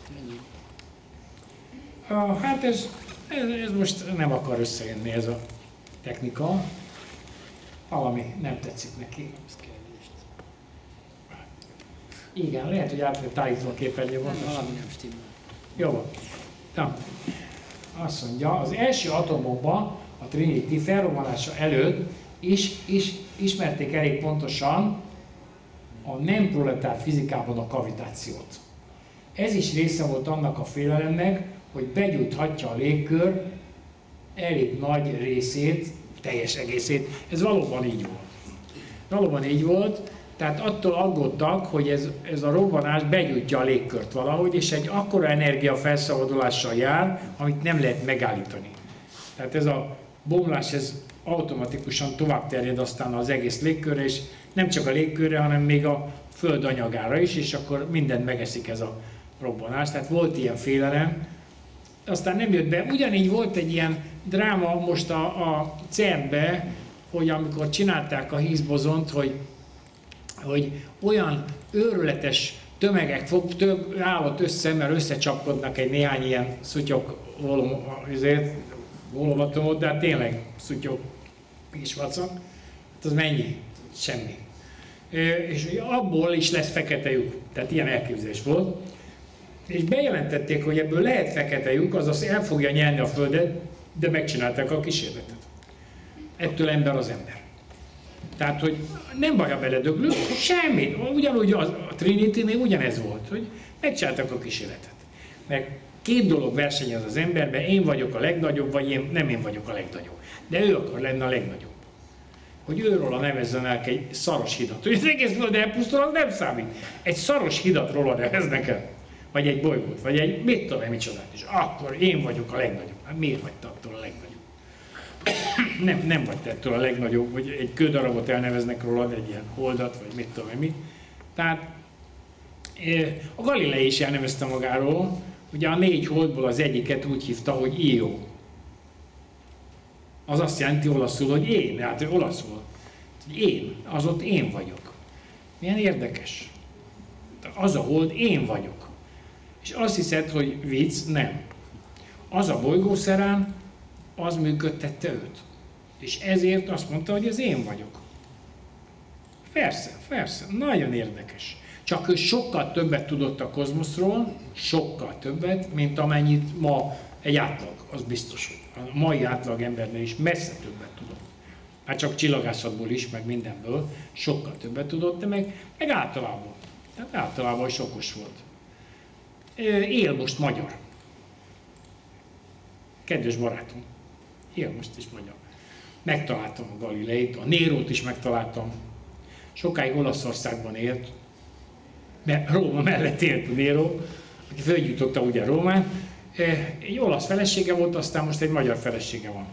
Ah, hát ez, ez, ez most nem akar összejönni ez a technika. Valami nem tetszik neki. Igen, lehet, hogy át lehet tájítva a képernyőben. Valami nem stimmel. Jó van. Na, azt mondja, az első atombomba, a Trinity felrobbanása előtt is, is ismerték elég pontosan a nem proletár fizikában a kavitációt. Ez is része volt annak a félelemnek, hogy begyújthatja a légkör elég nagy részét, teljes egészét. Ez valóban így volt. Valóban így volt, tehát attól aggódtak, hogy ez, ez a robbanás begyújtja a légkört valahogy, és egy akkora energia felszabadulással jár, amit nem lehet megállítani. Tehát ez a bomlás, ez automatikusan tovább terjed aztán az egész légkörre, és nem csak a légkörre, hanem még a föld anyagára is, és akkor mindent megeszik ez a robbanás. Tehát volt ilyen félelem, aztán nem jött be. Ugyanígy volt egy ilyen dráma most a, a cé e er-be, hogy amikor csinálták a Higgs bozont, hogy hogy olyan őrületes tömegek fog, több állat össze, mert összecsapkodnak egy néhány ilyen szutyok volomatomot, de hát tényleg szutyok kisvacak, hát az mennyi? Semmi. És abból is lesz fekete lyuk, tehát ilyen elképzelés volt. És bejelentették, hogy ebből lehet fekete lyuk, azaz el fogja nyelni a Földet, de megcsinálták a kísérletet. Ettől ember az ember. Tehát, hogy nem baj, ha beledöglünk, semmi. Ugyanúgy az, a Trinity-nél ugyanez volt, hogy megcsináltak a kísérletet. Meg két dolog versenyez az emberben, én vagyok a legnagyobb, vagy én, nem én vagyok a legnagyobb. De ő akar lenni a legnagyobb. Hogy őróla nevezzen el egy szaros hidat. Hogy az egész föld elpusztul, az nem számít. Egy szaros hidat róla neveznek el. Vagy egy bolygót, vagy egy mit tudom én micsodát is. Akkor én vagyok a legnagyobb. Hát miért vagy te attól a legnagyobb? nem, nem vagy te ettől a legnagyobb, hogy egy kődarabot elneveznek rólad, egy ilyen holdat, vagy mit tudom én mi. Tehát a Galilei is elnevezte magáról, ugye a négy holdból az egyiket úgy hívta, hogy Io. Az azt jelenti olaszul, hogy én, hát ő olaszul. Én, az ott én vagyok. Milyen érdekes. Az a hold, én vagyok. És azt hiszed, hogy vicc, nem. Az a bolygószerán, az működtette őt. És ezért azt mondta, hogy ez én vagyok. Persze, persze, nagyon érdekes. Csak ő sokkal többet tudott a kozmoszról, sokkal többet, mint amennyit ma egy átlag, az biztos, hogy a mai átlag embernél is messze többet tudott. Hát csak csillagászatból is, meg mindenből sokkal többet tudott, de meg, meg általában. Tehát általában is okos volt. Él most magyar. Kedves barátom, él most is magyar. Megtaláltam a Galileit, a Nérót is megtaláltam. Sokáig Olaszországban élt, mert Róma mellett élt a Néró, aki fölgyújtotta ugye Rómát. Egy olasz felesége volt, aztán most egy magyar felesége van.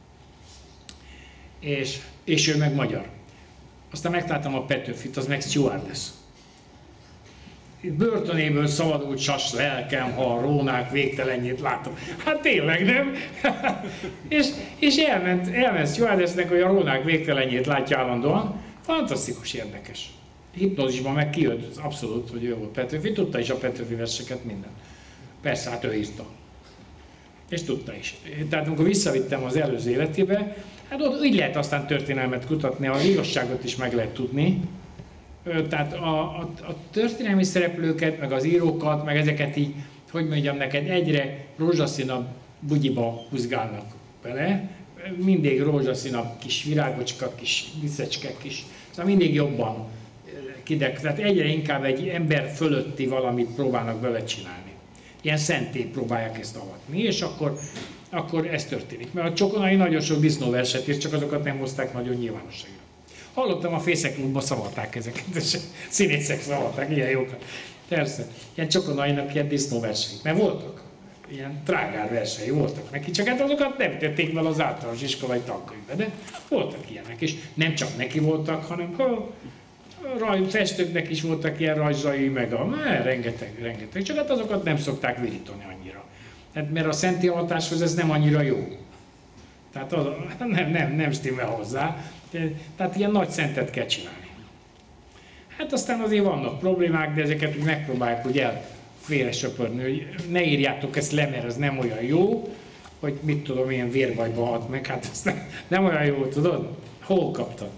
És, és ő meg magyar. Aztán megtaláltam a Petőfit, az meg stewardess. Börtönéből szabadult sas lelkem, ha a rónák végtelenjét látom. Hát tényleg nem? és, és elment, elment stewardessnek, hogy a rónák végtelenjét látja állandóan. Fantasztikus, érdekes. Hipnózisban meg kijött, abszolút, hogy ő volt Petőfi, tudta is a Petőfi verseket, minden. Persze, hát ő írta. És tudta is. Tehát amikor visszavittem az előző életébe, hát ott így lehet aztán történelmet kutatni, az igazságot is meg lehet tudni. Tehát a, a, a történelmi szereplőket, meg az írókat, meg ezeket így, hogy mondjam neked, egyre rózsaszínabb bugyiba húzgálnak bele. Mindig rózsaszínabb kis virágocska, kis viszecskek is. Szóval mindig jobban kidek. Tehát egyre inkább egy ember fölötti valamit próbálnak bele csinálni. Ilyen szentély próbálják ezt avatni, és akkor, akkor ez történik. Mert a Csokonai nagyon sok disznóverset írt, csak azokat nem hozták nagyon nyilvánosságra. Hallottam, a Fészeklubban szavalták ezeket, és színészek szavalták, ilyen jókat. Persze, ilyen Csokonainak ilyen disznóversei, mert voltak. Ilyen trágár versei voltak neki, csak hát azokat nem tették fel az általános iskolai tankönyvbe, de voltak ilyenek, és nem csak neki voltak, hanem ha, raj, festőknek is voltak ilyen rajzai, meg a, ne, rengeteg, rengeteg, csak hát azokat nem szokták virítani annyira. Hát, mert a szentélhatáshoz ez nem annyira jó. Tehát az, nem, nem, nem stimmel hozzá, tehát ilyen nagy szentet kell csinálni. Hát aztán azért vannak problémák, de ezeket úgy megpróbálják úgy el félre söpörni, hogy ne írjátok ezt le, mert ez nem olyan jó, hogy mit tudom, ilyen vérbajba halt meg, hát ez nem, nem olyan jó, tudod? Hol kaptad?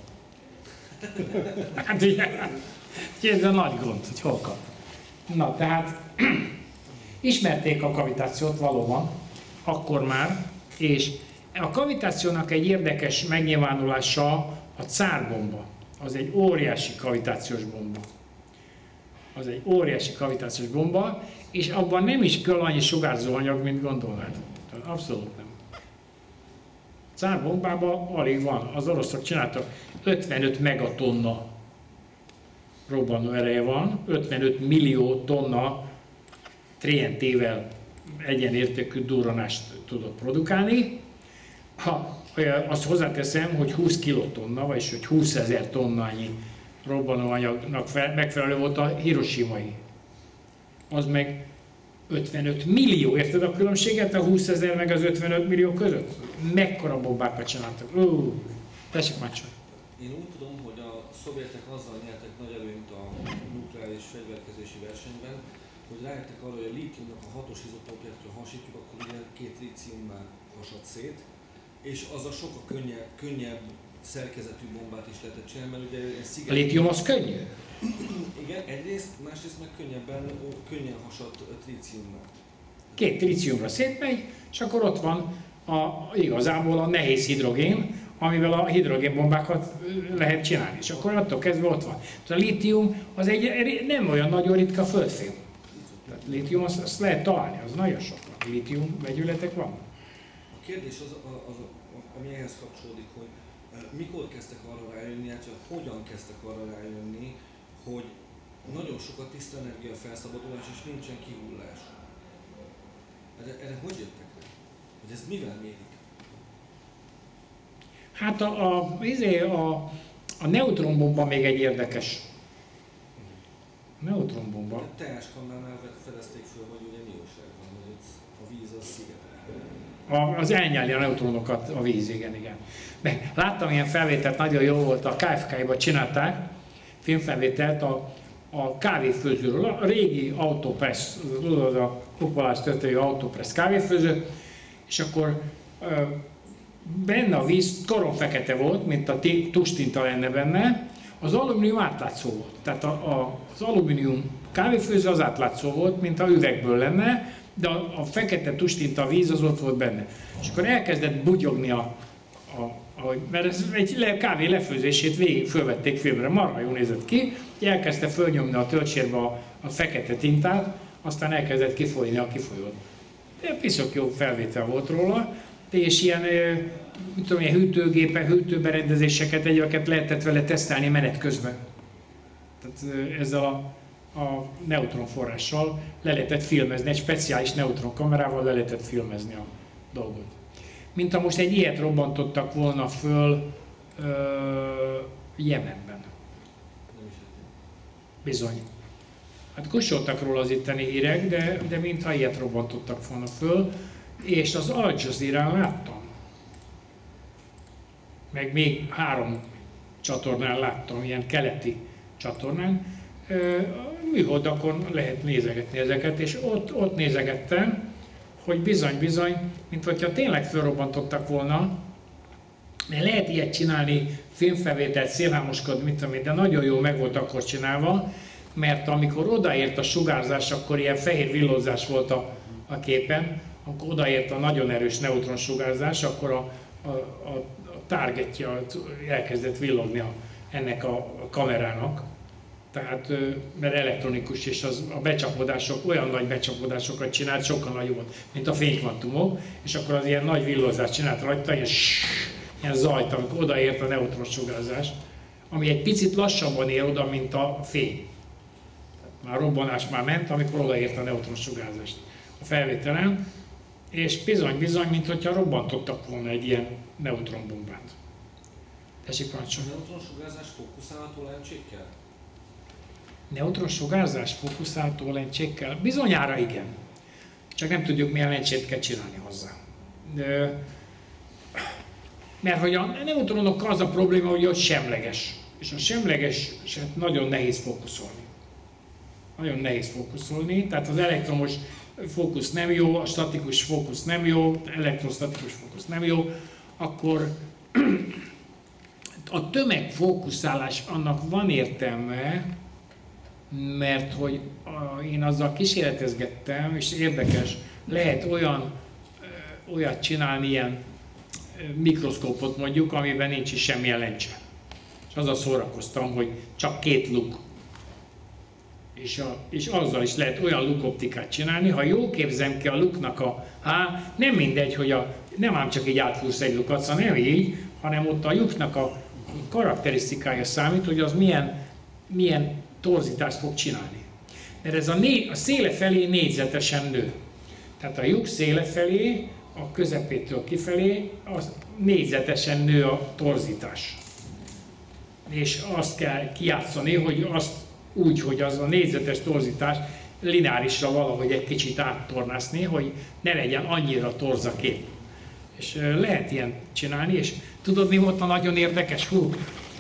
Hát ugye, ez a nagy gond, hogy hol kaptad. Na, tehát ismerték a kavitációt valóban, akkor már, és a kavitációnak egy érdekes megnyilvánulása a cárbomba. Az egy óriási kavitációs bomba. Az egy óriási kavitációs bomba, és abban nem is kell annyi sugárzó anyag, mint gondolnád. Abszolút nem. Cárbombában alig van. Az oroszok csináltak ötvenöt megatonna robbanó ereje van, ötvenöt millió tonna té en té-vel egyenértékű durranást tudott produkálni. Ha azt hozzáteszem, hogy húsz kilotonna, vagyis hogy húszezer tonnányi robbanóanyagnak megfelelő volt a hiroshimai. Az meg ötvenöt millió, érted a különbséget a húszezer meg az ötvenöt millió között? Mekkora bombákat csináltak? Ó, tessék már csak. Én úgy tudom, hogy a szovjetek azzal nyertek nagy előnyt a nukleáris fegyverkezési versenyben, hogy rájöttek arra, hogy a lítiumnak a hatos izotópját, ha hasítjuk, akkor ugye két líciummá hasad szét, és az a sokkal könnyebb, könnyebb szerkezetű bombát is lehetett csinálni, mert ugye egy sziget... A lítium az könnyű? Igen, egyrészt, másrészt meg könnyebben, könnyen hasad tríciummá. Két tríciumra szétmegy, és akkor ott van a, igazából a nehéz hidrogén, amivel a hidrogénbombákat lehet csinálni, és akkor attól kezdve ott van. A lítium az egy nem olyan nagyon ritka földfém. Tehát lítium azt, azt lehet találni, az nagyon sok. Lítium vegyületek van. A kérdés az, az, az, ami ehhez kapcsolódik, hogy mikor kezdtek arra rájönni, hát hogyan kezdtek arra rájönni, hogy nagyon sok a tiszta energia felszabadulás és nincsen kihullás. Erre, erre hogy jöttek rá? Hogy ez mivel mérik? Hát a, a, a, a neutronbomba még egy érdekes. A neutronbomba. A teáskamránál fedezték föl, hogy ugye mi újság van, hogy a víz az szigetel. Az elnyelni a neutronokat a víz, igen, igen. Meg láttam ilyen felvételt, nagyon jó volt, a ká ef ká-ban csinálták filmfelvételt a, a kávéfőzőről, a régi Autopress, tudod, a kupolás történő Autopress kávéfőző, és akkor ö, benne a víz toronfekete volt, mint a tustinta lenne benne, az alumínium átlátszó volt. Tehát a, a, az alumínium kávéfőző az átlátszó volt, mint a üvegből lenne, de a, a fekete tustinta víz az ott volt benne. És akkor elkezdett bugyogni a, a, a mert ez egy le, kávé lefőzését végig fölvették filmre, marha jól nézett ki, elkezdte fölnyomni a töltsérbe a, a fekete tintát, aztán elkezdett kifolyni a kifolyót. De piszok jó felvétel volt róla, és ilyen, mit tudom, ilyen hűtőgépek, hűtőberendezéseket, egyébként lehetett vele tesztelni menet közben. Tehát ezzel a, a neutronforrással le lehetett filmezni, egy speciális neutronkamerával le lehetett filmezni a dolgot. Mint ha most egy ilyet robbantottak volna föl ö, Jemenben. Bizony. Hát kussoltak róla az itteni hírek, de, de mintha ilyet robbantottak volna föl, és az Al Jazeera-n láttam. Meg még három csatornán láttam, ilyen keleti csatornán. Műholdakon lehet nézegetni ezeket, és ott, ott nézegettem, hogy bizony-bizony, mint hogyha tényleg felrobbantottak volna, mert lehet ilyet csinálni, filmfelvételt, szélhámoskodni, mit tudom én, de nagyon jó meg volt akkor csinálva, mert amikor odaért a sugárzás, akkor ilyen fehér villózás volt a, a képen, amikor odaért a nagyon erős neutronsugárzás, akkor a, a, a, a targetje elkezdett villogni a, ennek a, a kamerának. Tehát, mert elektronikus, és az, a becsapódások, olyan nagy becsapódásokat csinált, sokkal nagyobb, mint a fénykvantumok, és akkor az ilyen nagy villózást csinált rajta, ilyen, ilyen zajt, amikor odaért a neutronsugárzás, ami egy picit lassabban ér oda, mint a fény. Már a robbanás már ment, amikor odaért a neutronsugárzást a felvételen, és bizony-bizony, mintha robbantottak volna egy ilyen neutronbombát. Tessék, parancsolni. A neutronsugárzás fókuszálható lencsékkel? Neutronsugárzás fókuszálható lencsékkel? Bizonyára igen. Csak nem tudjuk, milyen lencsét kell csinálni hozzá. De, mert hogy a neutronok az a probléma, hogy ott semleges. És a semleges nagyon nehéz fókuszolni. Nagyon nehéz fókuszolni, tehát az elektromos fókusz nem jó, a statikus fókusz nem jó, elektrostatikus fókusz nem jó, akkor a tömegfókuszálás annak van értelme, mert hogy a, én azzal kísérletezgettem, és érdekes, lehet olyan, ö, olyat csinálni, ilyen ö, mikroszkópot mondjuk, amiben nincs is semmilyen lencse. És azzal szórakoztam, hogy csak két luk. És, a, és azzal is lehet olyan lukoptikát csinálni, ha jól képzem ki a luknak a á, nem mindegy, hogy a, nem ám csak így átfúrsz egy lukat, szóval nem így, hanem ott a lyuknak a karakterisztikája számít, hogy az milyen, milyen torzítást fog csinálni. Mert ez a, né, a széle felé négyzetesen nő. Tehát a lyuk széle felé, a közepétől kifelé, az négyzetesen nő a torzítás. És azt kell kijátszani, hogy azt úgy, hogy az a négyzetes torzítás lineárisra valahogy egy kicsit áttornászni, hogy ne legyen annyira torz a kép. És lehet ilyen csinálni, és tudod, mi volt a nagyon érdekes? Hú,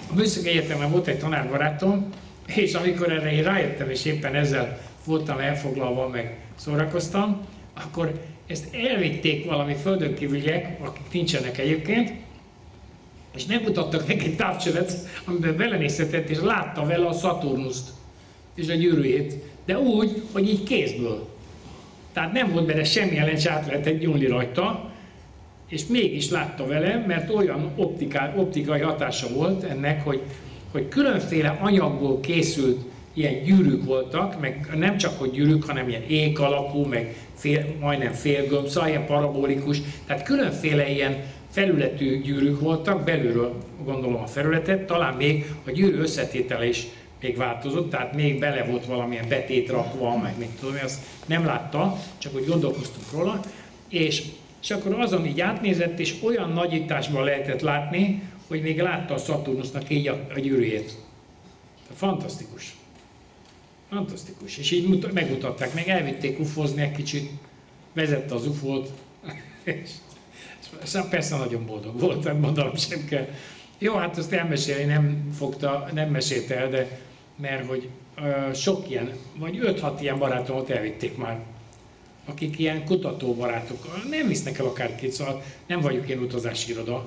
a Műszaki Egyetemen volt egy tanárbarátom, és amikor erre én rájöttem, és éppen ezzel voltam elfoglalva, meg szórakoztam, akkor ezt elvitték valami földönkívüliek, akik nincsenek egyébként, és megmutattak neki egy távcsövet, amiben belenézhetett, és látta vele a Szaturnuszt és a gyűrűjét, de úgy, hogy így kézből. Tehát nem volt benne semmilyen lencs, át lehetett nyúlni rajta, és mégis látta vele, mert olyan optiká, optikai hatása volt ennek, hogy, hogy különféle anyagból készült ilyen gyűrűk voltak, meg nem csak hogy gyűrűk, hanem ilyen ék alakú, meg fél, majdnem félgömb, szóval ilyen parabolikus, tehát különféle ilyen felületű gyűrűk voltak, belülről gondolom a felületet, talán még a gyűrű összetétele is még változott, tehát még bele volt valamilyen betét rakva, meg mit tudom, azt nem látta, csak hogy gondolkoztunk róla, és, és akkor azon így átnézett, és olyan nagyításban lehetett látni, hogy még látta a Szaturnusnak így a, a gyűrűjét. Tehát fantasztikus. Fantasztikus. És így mutat, megmutatták, meg elvitték ufozni egy kicsit, vezette az ufót, és persze nagyon boldog volt, mondanom sem kell. Jó, hát azt elmesélni nem fogta, nem mesélte el, de mert hogy uh, sok ilyen, vagy öt-hat ilyen barátomat elvitték már, akik ilyen kutatóbarátok, nem visznek el akárkit, szóval nem vagyok én utazási iroda.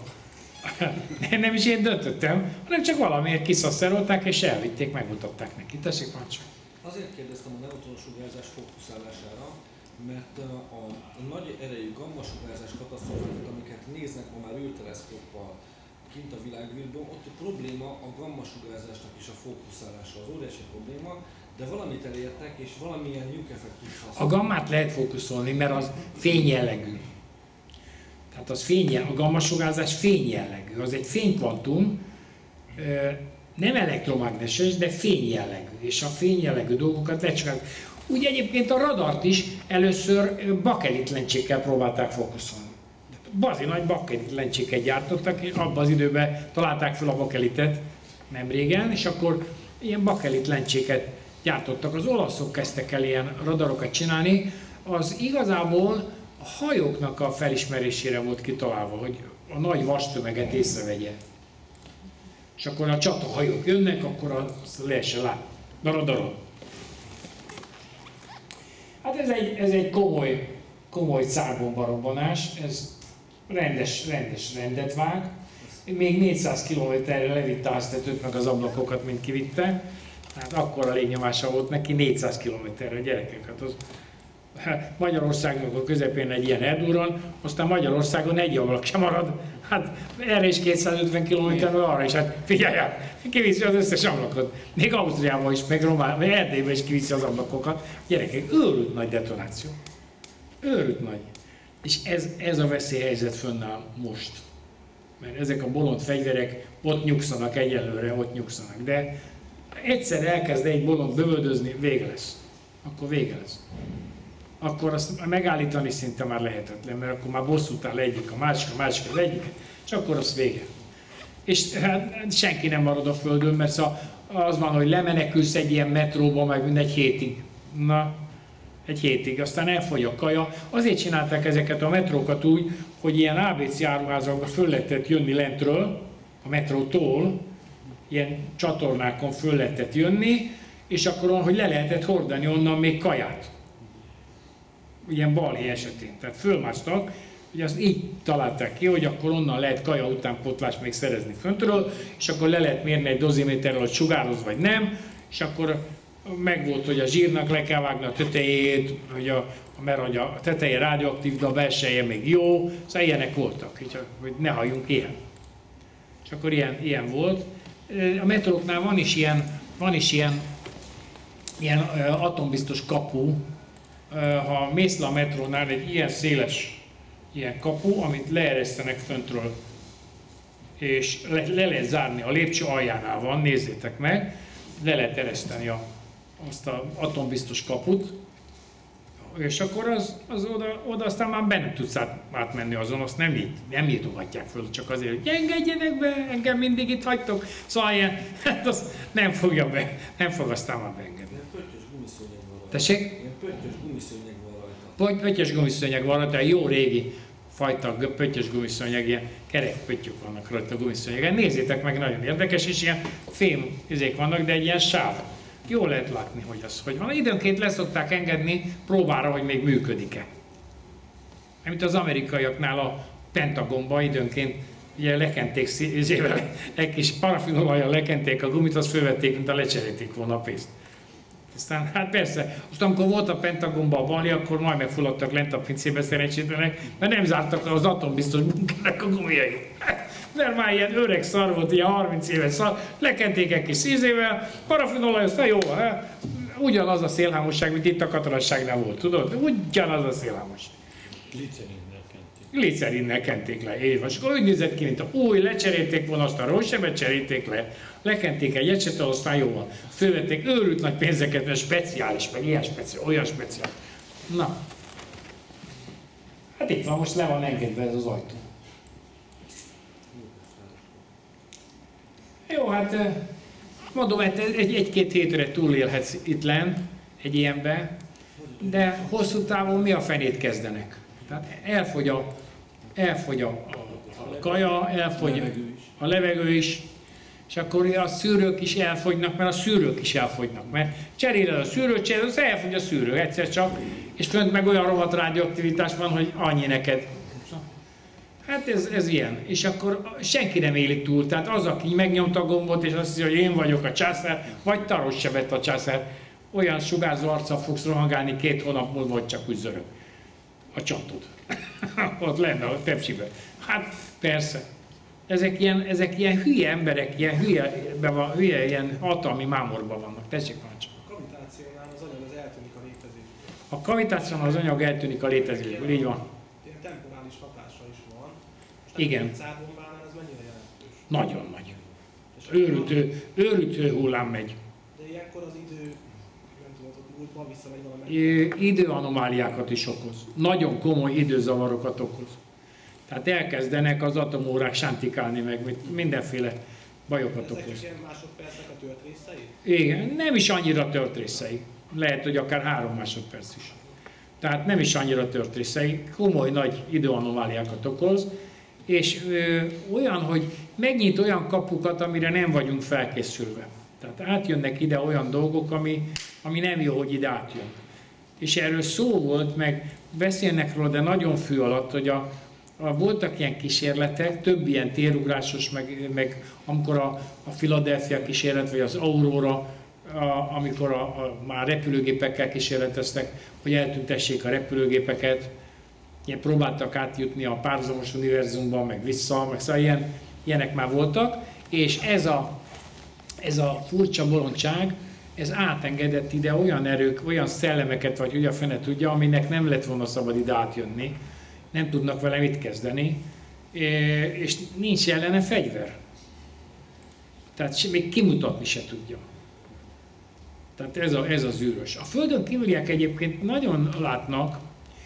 Nem is én döntöttem, hanem csak valamiért kiszasszerolták és elvitték, megmutatták neki. Tessék már csak. Azért kérdeztem a neutronsugárzás fókuszálására, mert a, a nagy erejű gammasugárzás katasztrófákat, amiket néznek ma már űrteleszkóppal kint a világűrben, ott a probléma a gammasugárzásnak is a fókuszálása, az óriási probléma, de valamit elértek, és valamilyen lyuk-effektus használnak. A gammát lehet fókuszolni, mert az fényjellegű. Tehát az fényjel, a gammasugárzás fényjellegű, az egy fénykvantum, nem elektromágneses, de fényjellegű, és a fényjellegű dolgokat lecsugáz. Úgy egyébként a radart is először bakelit lencsékkel próbálták fókuszolni. Bazi nagy bakelit lencséket gyártottak, és abban az időben találták fel a bakelitet nem régen, és akkor ilyen bakelit lencséket gyártottak. Az olaszok kezdtek el ilyen radarokat csinálni, az igazából a hajóknak a felismerésére volt kitalálva, hogy a nagy vastömeget észrevegye. És akkor a csatahajók jönnek, akkor azt lehessen látni. A radaron. Hát ez egy, ez egy komoly, komoly cárbombarobbanás, ez rendes, rendes rendet vág. Még négyszáz kilométerre levitte a háztetőt meg az ablakokat, mint kivitte. Hát akkora légnyomása volt neki, négyszáz kilométerre, gyerekek. Hát az, hát Magyarországnak a közepén egy ilyen eldurran, aztán Magyarországon egy ablak sem marad. Hát erre is kétszázötven kilométerről, arra is, hát figyelj, kiviszi az összes ablakot. Még Ausztriában is, meg Román, vagy Erdélyben is kiviszi az ablakokat. Gyerekek, őrült nagy detonáció. Őrült nagy. És ez, ez a veszélyhelyzet fönnáll most. Mert ezek a bolond fegyverek ott nyugszanak egyelőre, ott nyugszanak. De egyszer elkezd egy bolond bövöldözni, vége lesz. Akkor vége lesz. Akkor azt megállítani szinte már lehetetlen, mert akkor már bosszút áll egyik, a másik, a másik, az egyik, és akkor az vége. És hát senki nem marad a földön, mert az van, hogy lemenekülsz egy ilyen metróba, meg egy hétig. Na, egy hétig, aztán elfogy a kaja. Azért csinálták ezeket a metrókat úgy, hogy ilyen á bé cé áruházakba föl lehetett jönni lentről, a metrótól, ilyen csatornákon föl lehetett jönni, és akkor, hogy le lehetett hordani onnan még kaját. Ilyen balhé esetén. Tehát fölmásztak, hogy azt így találták ki, hogy akkor onnan lehet kaja utánpótlást még szerezni föntről, és akkor le lehet mérni egy doziméterrel, hogy sugároz vagy nem, és akkor megvolt, hogy a zsírnak le kell vágni a tetejét, hogy a, mert hogy a teteje rádióaktív, de a belseje még jó, szóval ilyenek voltak, hogy ne halljunk ilyen. És akkor ilyen, ilyen volt. A metróknál van is ilyen, van is ilyen, ilyen atombiztos kapu. Ha mész le a metrónál, egy ilyen széles ilyen kapu, amit leeresztenek föntről, és le, le lehet zárni, a lépcső aljánál van, nézzétek meg, le lehet ereszteni a, azt az atombiztos kaput, és akkor az, az oda, oda aztán már be nem tudsz át, átmenni azon, azt nem, így, nem nyitogatják föl, csak azért, hogy engedjenek be, engem mindig itt hagytok, szóval ilyen, hát az nem fogja be, nem fog aztán már beengedni. Ilyen pöttyös gumiszőnyeg van rajta. Tessék? Ilyen pöttyös gumiszőnyeg van rajta. Pöttyös gumiszőnyeg van rajta, jó régi fajta pöttyös gumiszőnyeg, ilyen kerek pöttyök vannak rajta a gumiszőnyegen. Nézzétek meg, nagyon érdekes, és ilyen fém izék vannak, de egy ilyen sáv. Jól lehet látni, hogy az hogy van. Időnként leszokták engedni próbára, hogy még működik-e. Mint az amerikaiaknál a Pentagonban időnként ugye lekenték szívével, egy kis parafinolajjal lekenték a gumit, azt fölvették, mint a lecserélték volna a pénzt. Aztán hát persze, most amikor volt a Pentagonban a bali, akkor majd megfulladtak lent a pincébe szerencsétlenek, mert nem zártak le az atombiztos munkának a gumiait. Mert már ilyen öreg szar volt, ilyen harminc éves szar, lekenték egy kis szízével, parafinolaj, aztán jó van, ugyanaz a szélhámosság, mint itt a katonasságnál volt, tudod? Ugyanaz a szélhámosság. Glicerinnel kenték. Glicerinnel kenték le, év. És akkor úgy nézett ki, mint a új, lecserélték volna, azt a rózsebet cserélték le, lekenték egy ecsettel, aztán jó van. Fölvették őrült nagy pénzeket, mert speciális, meg ilyen speciális, olyan speciális. Na. Hát itt van, most le van engedve ez az ajtó. Jó, hát mondom, hát egy, egy-két hétre túlélhetsz itt lenn, egy ilyenbe, de hosszú távon mi a fenét kezdenek? Tehát elfogy a, elfogy a, a kaja, elfogy a levegő is, és akkor a szűrők is elfogynak, mert a szűrők is elfogynak, mert cseréled a szűrőt, cseréled, az elfogy a szűrő egyszer csak, és fönt meg olyan rohadt rádióaktivitás van, hogy annyi neked. Hát ez, ez ilyen. És akkor senki nem éli túl. Tehát az, aki megnyomta a gombot, és azt hiszi, hogy én vagyok a császár, vagy taros sebet a császár, olyan sugárzó arccal fogsz rohangálni két hónap múlva, hogy csak úgy zörög. A csatod. Ott lenne a tepsiben. Hát persze. Ezek ilyen, ezek ilyen hülye emberek, ilyen hülye, van, hülye ilyen hatalmi mámorban vannak. Tessék, Pancs. A kavitációnál az anyag az eltűnik a létezésből. A kavitációnál az anyag eltűnik a létezésből, így van. Ilyen temporális hatása is van. Most Igen. A szárbombánál ez mennyire jelentős? Nagyon nagy. És Őrültő, őrültő hullám megy. De ilyenkor az idő, nem tudom, hogy múltban visszamegy valami. Időanomáliákat is okoz. Nagyon komoly időzavarokat okoz. Tehát elkezdenek az atomórák sántikálni meg, mindenféle bajokat Ezek okoz. csak ilyen másodpercek a tört részei? Igen, nem is annyira tört részei. Lehet, hogy akár három másodperc is. Tehát nem is annyira tört részei, komoly nagy időanomáliákat okoz, és ö, olyan, hogy megnyit olyan kapukat, amire nem vagyunk felkészülve. Tehát átjönnek ide olyan dolgok, ami, ami nem jó, hogy ide átjön. És erről szó volt, meg beszélnek róla, de nagyon fű alatt, hogy a, a, voltak ilyen kísérletek, több ilyen térugrásos, meg, meg amikor a, a Philadelphia kísérlet, vagy az Aurora, a, amikor a, a, már repülőgépekkel kísérleteztek, hogy eltüntessék a repülőgépeket, ilyen próbáltak átjutni a párhuzamos univerzumban, meg vissza, meg szóval ilyen, ilyenek már voltak, és ez a, ez a furcsa bolondság, ez átengedett ide olyan erők, olyan szellemeket, vagy ugye a fene tudja, aminek nem lett volna szabad ide átjönni, nem tudnak vele mit kezdeni, és nincs ellene fegyver. Tehát még kimutatni se tudja. Tehát ez, a, ez az űrös. A Földön kívüliek egyébként nagyon látnak,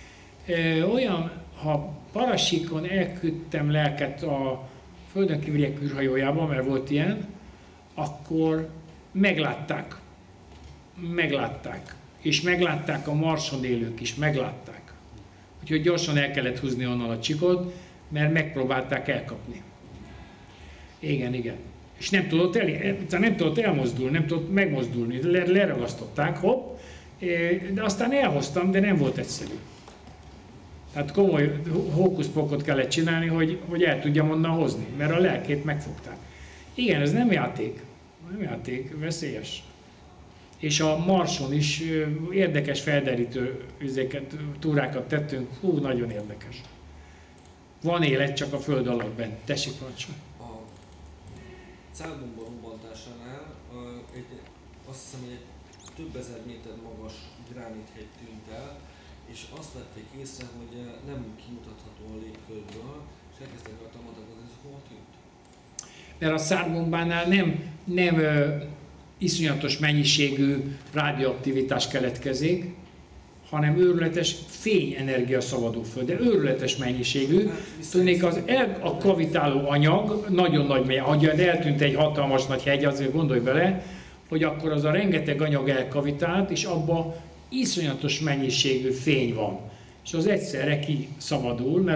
olyan, ha Parasikon elküldtem lelket a Földön kívüliek űrhajójában, mert volt ilyen, akkor meglátták. Meglátták. És meglátták a Marson élők is, meglátták. Úgyhogy gyorsan el kellett húzni onnan a csikot, mert megpróbálták elkapni. Igen, igen. És nem tudott, el, nem tudott elmozdulni, nem tudott megmozdulni, leragasztották, hopp, de aztán elhoztam, de nem volt egyszerű. Tehát komoly hókuszpokot kellett csinálni, hogy, hogy el tudjam onnan hozni, mert a lelkét megfogták. Igen, ez nem játék, nem játék, veszélyes. És a Marson is érdekes felderítő üzéket, túrákat tettünk, hú, nagyon érdekes. Van élet csak a föld alatt bent. Tessék, Pancsó. A célbomba robbantásánál egy, azt hiszem, hogy egy több ezer méter magas gránithegy tűnt el, és azt vették észre, hogy nem kimutatható a légkörből, és elkezdtek rajta mondatni, hogy ez hova tűnt. Mert a szárbombánál nem, nem ö, iszonyatos mennyiségű rádióaktivitás keletkezik, hanem őrületes fényenergia szabadul föl, de őrületes mennyiségű. Tudnék, az el, a kavitáló anyag nagyon nagy mély, ha eltűnt egy hatalmas nagy hegy, azért gondolj bele, hogy akkor az a rengeteg anyag elkavitált, és abban iszonyatos mennyiségű fény van. És az egyszerre kiszabadul, mert a,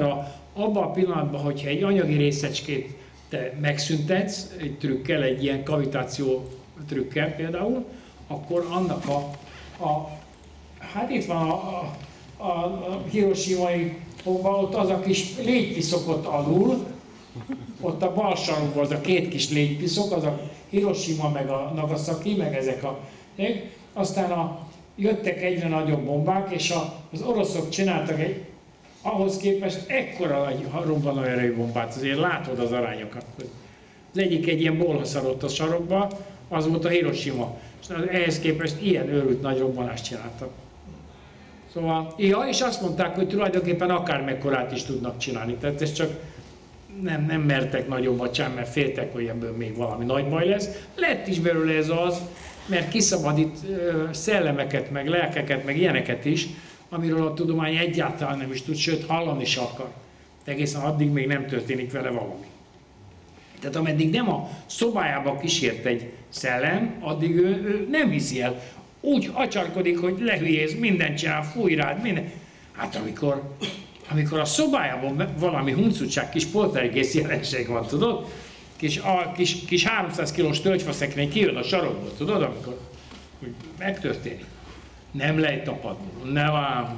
abban a pillanatban, hogyha egy anyagi részecskét te megszüntetsz, egy trükkel, egy ilyen kavitáció trükkel például, akkor annak a, a hát itt van a, a, a, a hiroshimai bomba, ott az a kis légypiszok ott alul, ott a bal sarokban az a két kis légypiszok, az a Hiroshima, meg a Nagasaki, meg ezek a... Aztán a, jöttek egyre nagyobb bombák, és a, az oroszok csináltak egy, ahhoz képest ekkora nagy robbanóerejű bombát, azért látod az arányokat. Az egyik egy ilyen bolha szarott a sarokba, az volt a Hiroshima, és ehhez képest ilyen őrült nagy robbanást csináltak. Szóval, ja, és azt mondták, hogy tulajdonképpen akármekkorát is tudnak csinálni, tehát ez csak nem, nem mertek nagyobbat sem, mert féltek, hogy ebből még valami nagy baj lesz. Lett is belőle ez az, mert kiszabadít szellemeket, meg lelkeket, meg ilyeneket is, amiről a tudomány egyáltalán nem is tud, sőt hallani is akar. De egészen addig még nem történik vele valami. Tehát ameddig nem a szobájába kísért egy szellem, addig ő, ő nem viszi el. Úgy acsarkodik, hogy lehülyéz, mindent csinál, fúj rád, minden. Hát amikor, amikor a szobájában valami huncutság, kis poltergeist jelenség van, tudod? Kis, a, kis, kis háromszáz kilós tölgyfaszekrény kijön a sarokból, tudod, amikor hogy megtörténik. Nem lehet tapadni, nem ám.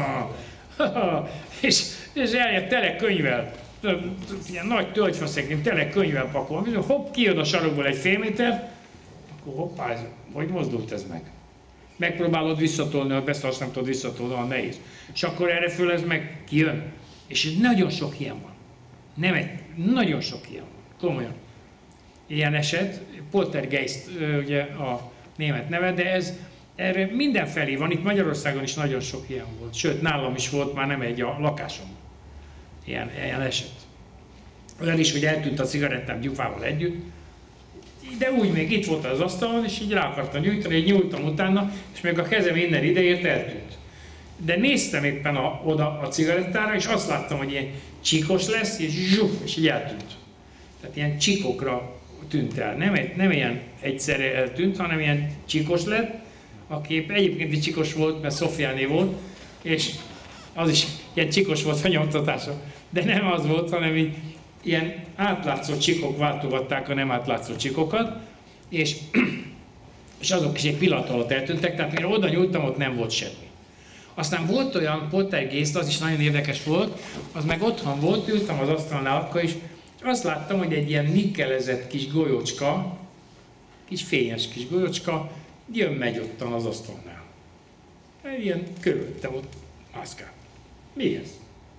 és, és eljött tele könyvvel, ilyen nagy tölgyfaszekrény, tele könyvvel pakol, hopp, kijön a sarokból egy fél méter, akkor hoppá, ez, hogy mozdult ez meg? Megpróbálod visszatolni, ha ezt azt nem tudod visszatolni, olyan nehéz. És akkor erre föl ez meg kijön. És nagyon sok ilyen van. Nem egy, nagyon sok ilyen van. Komolyan. Ilyen eset, poltergeist ugye a német neve, de ez erre mindenfelé van, itt Magyarországon is nagyon sok ilyen volt. Sőt, nálam is volt, már nem egy a lakásom. Ilyen, ilyen eset. Olyan is, hogy eltűnt a cigarettám gyufával együtt, de úgy még itt volt az asztalon, és így rá akartam nyújtani, így nyújtam utána, és még a kezem innen ideért eltűnt. De néztem éppen a, oda a cigarettára, és azt láttam, hogy ilyen csíkos lesz, és zsuf, és így eltűnt. Tehát ilyen csíkokra tűnt el. Nem, nem ilyen egyszerre eltűnt, hanem ilyen csíkos lett. A kép egyébként is csíkos volt, mert Szofiáné volt, és az is ilyen csíkos volt a nyomtatása. De nem az volt, hanem így ilyen átlátszó csikok váltogatták a nem átlátszó csikokat, és, és azok is egy pillanat alatt eltűntek, tehát mire oda nyújtam, ott nem volt semmi. Aztán volt olyan poltergeist, az is nagyon érdekes volt, az meg otthon volt, ültem az asztalnál akkor is, és azt láttam, hogy egy ilyen nikkelezett kis golyócska, kis fényes kis golyócska, jön-megy ottan az asztalnál. Ilyen körülöttem ott mászkál. Mi ez?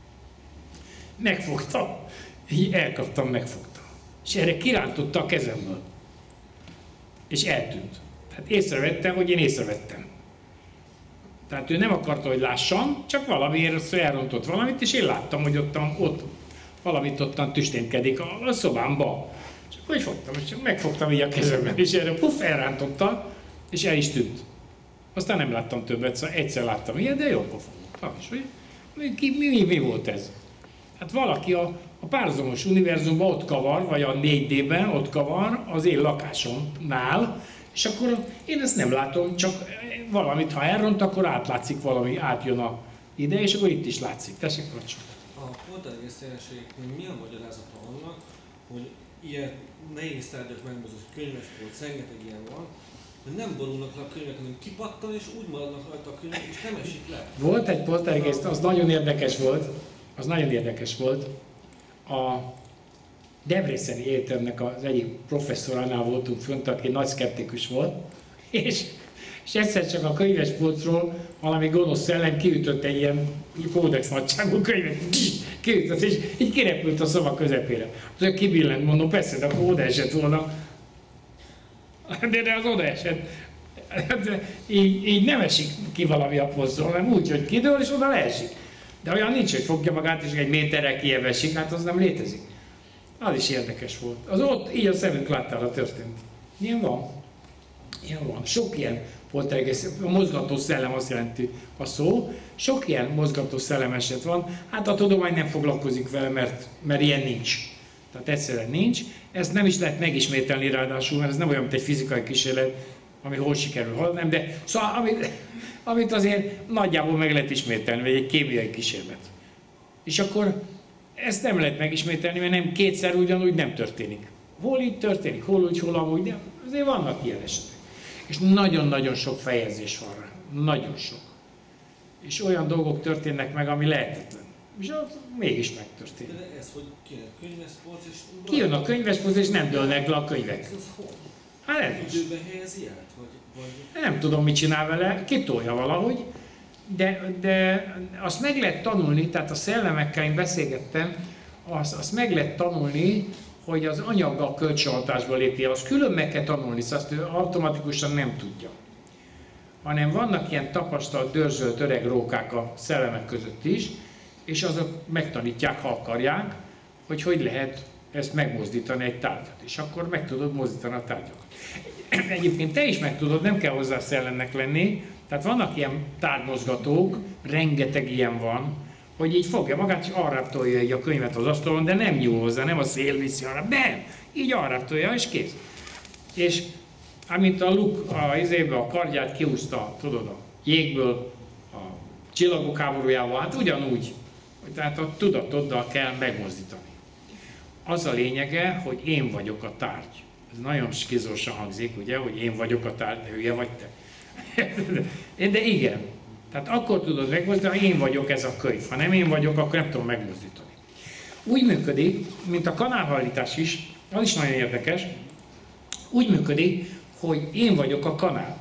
Megfogtam. Így elkaptam, megfogtam. És erre kirántotta a kezemből. És eltűnt. Tehát észrevettem, hogy én észrevettem. Tehát ő nem akarta, hogy lássam, csak valamiért elrontott valamit, és én láttam, hogy ottan, ott valamit ottan tüsténkedik a, a szobámba. És akkor így fogtam, és megfogtam így a kezemben, és erre puff, elrántotta, és el is tűnt. Aztán nem láttam többet, szóval egyszer láttam ilyet, de jó pofa volt. Mi, mi, mi, mi volt ez? Hát valaki a, a párhuzamos univerzumban ott kavar, vagy a négy dében ott kavar az én lakásomnál, és akkor én ezt nem látom, csak valamit, ha elront, akkor átlátszik valami, átjön a ide, és akkor itt is látszik. Tessék, kapcsolat. A poltergeist jelenségeknél mi a magyarázata annak, hogy ilyen nehéz tárgyak megmozgott könyvespólt, rengeteg ilyen van, hogy nem borulnak le a könyvek, hanem kipattan, és úgy maradnak rajta a könyvek, és nem esik le. Volt egy poltergeist, az nagyon érdekes volt, az nagyon érdekes volt. A Debreceni Egyetemnek az egyik professzoránál voltunk fönt, aki nagy szkeptikus volt, és, és egyszer csak a könyvespolcról valami gonosz szellem kiütött egy ilyen kódex nagyságú könyvet, kiütött, és így kirepült a szoba közepére. Az kibillent, mondom, persze, de akkor oda esett volna. De, de az oda esett. De így, így nem esik ki valami a polcról, hanem úgy, hogy kidől, és oda leesik. De olyan nincs, hogy fogja magát, és egy méterrel kijebb esik, hát az nem létezik. Az is érdekes volt. Az ott így a szemünk láttára történt. Ilyen van. Ilyen van. Sok ilyen poltergeist, a mozgató szellem azt jelenti a szó. Sok ilyen mozgató szellem eset van. Hát a tudomány nem foglalkozik vele, mert, mert ilyen nincs. Tehát egyszerűen nincs. Ezt nem is lehet megismételni ráadásul, mert ez nem olyan, mint egy fizikai kísérlet, ami hol sikerül, hol nem, de szóval amit, amit azért nagyjából meg lehet ismételni, vagy egy kémiai kísérlet. És akkor ezt nem lehet megismételni, mert nem kétszer ugyanúgy nem történik. Hol így történik, hol úgy, hol amúgy, de azért vannak ilyen esetek. És nagyon-nagyon sok fejezés van rá. Nagyon sok. És olyan dolgok történnek meg, ami lehetetlen. És az mégis megtörténik. De ez, hogy kijön a könyveszpolc, és... Kijön a könyveszpolc, és nem dőlnek le a könyvek. Ez hol? Hát ez is. Időben helyezi át? Vagy, vagy... Nem tudom, mit csinál vele, kitolja valahogy, de, de azt meg lehet tanulni, tehát a szellemekkel én beszélgettem, azt, azt meg lehet tanulni, hogy az anyaggal kölcsönhatásba lépje, azt külön meg kell tanulni, szóval azt ő automatikusan nem tudja. Hanem vannak ilyen tapasztalt, dörzsölt öreg rókák a szellemek között is, és azok megtanítják, ha akarják, hogy hogy lehet ezt megmozdítani egy tárgyat, és akkor meg tudod mozdítani a tárgyakat. Egyébként te is meg tudod, nem kell hozzá szellemnek lenni, tehát vannak ilyen tárgymozgatók, rengeteg ilyen van, hogy így fogja magát, és arrább tolja a könyvet az asztalon, de nem nyúl hozzá, nem a szél viszi arra, nem, így arrább tolja, és kész. És amint a Luke a izébe a kardját kiúzta, tudod, a jégből, a csillagok háborújával, hát ugyanúgy, tehát a tudatoddal kell megmozdítani. Az a lényege, hogy én vagyok a tárgy. Ez nagyon skizósan hangzik, ugye, hogy én vagyok a tárgy, de hülye vagy te. De igen. Tehát akkor tudod megmozdítani, ha én vagyok ez a könyv. Ha nem én vagyok, akkor nem tudom megmozdítani. Úgy működik, mint a kanálhajlítás is, az is nagyon érdekes, úgy működik, hogy én vagyok a kanál.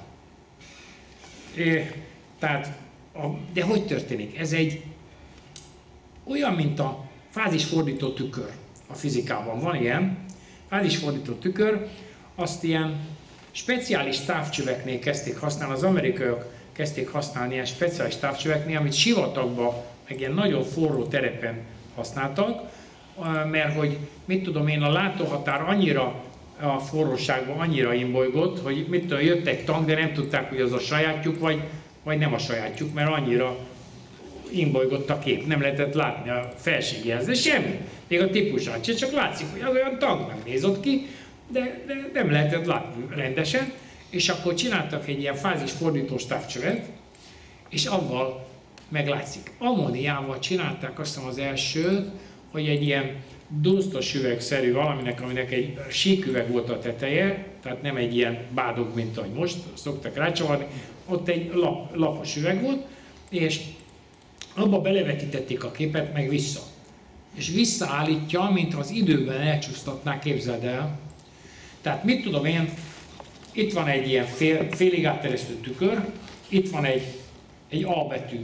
É, tehát, a, de hogy történik? Ez egy olyan, mint a fázisfordító tükör a fizikában. Van ilyen fázisfordító tükör, azt ilyen speciális távcsöveknél kezdték használni, az amerikaiak kezdték használni ilyen speciális távcsöveknél, amit sivatagban, meg ilyen nagyon forró terepen használtak, mert hogy, mit tudom én, a látóhatár annyira a forróságban annyira imbolygott, hogy mit tudom, jött egy tank, de nem tudták, hogy az a sajátjuk, vagy, vagy nem a sajátjuk, mert annyira imbolygott a kép, nem lehetett látni a felségjelzést, de semmi. Még a típusát se, csak látszik, hogy az olyan tanknak nézott ki, de, de nem lehetett látni rendesen, és akkor csináltak egy ilyen fázisfordítós távcsövet, és avval meglátszik. Ammóniával csinálták azt hiszem az elsőt, hogy egy ilyen dunsztos üvegszerű valaminek, aminek egy síküveg volt a teteje, tehát nem egy ilyen bádog, mint ahogy most szoktak rácsavarni, ott egy lap, lapos üveg volt, és abba belevetítették a képet, meg vissza. És visszaállítja, mint az időben elcsúsztatná, képzeld el. Tehát mit tudom én, itt van egy ilyen fél, félig átteresztő tükör, itt van egy, egy A betű,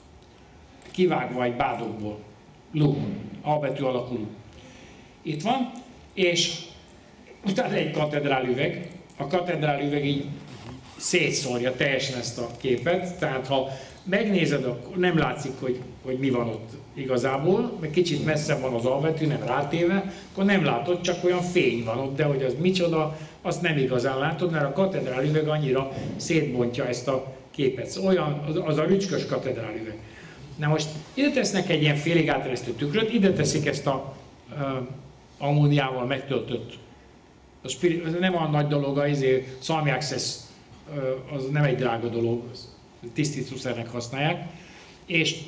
kivágva egy bádogból, luk, A betű alakú luk. Itt van, és utána egy katedrálüveg, a katedrálüveg így szétszórja teljesen ezt a képet, tehát ha megnézed, akkor nem látszik, hogy, hogy mi van ott igazából, mert kicsit messzebb van az A betű, nem rátéve, akkor nem látod, csak olyan fény van ott, de hogy az micsoda, azt nem igazán látod, mert a katedrálüveg annyira szétbontja ezt a képet. Szóval olyan, az, az a rücskös katedrálüveg. Na most ide tesznek egy ilyen félig átteresztő tükröt, ide teszik ezt a uh, ammóniával megtöltött, a spirit, ez nem olyan nagy dolog, az Salmi Access, uh, az nem egy drága dolog, tisztítószernek használják, és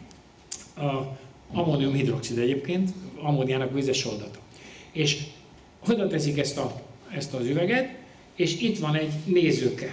a ammóniumhidroxid egyébként, ammóniának vizes oldata. És oda teszik ezt, a, ezt az üveget, és itt van egy nézőke,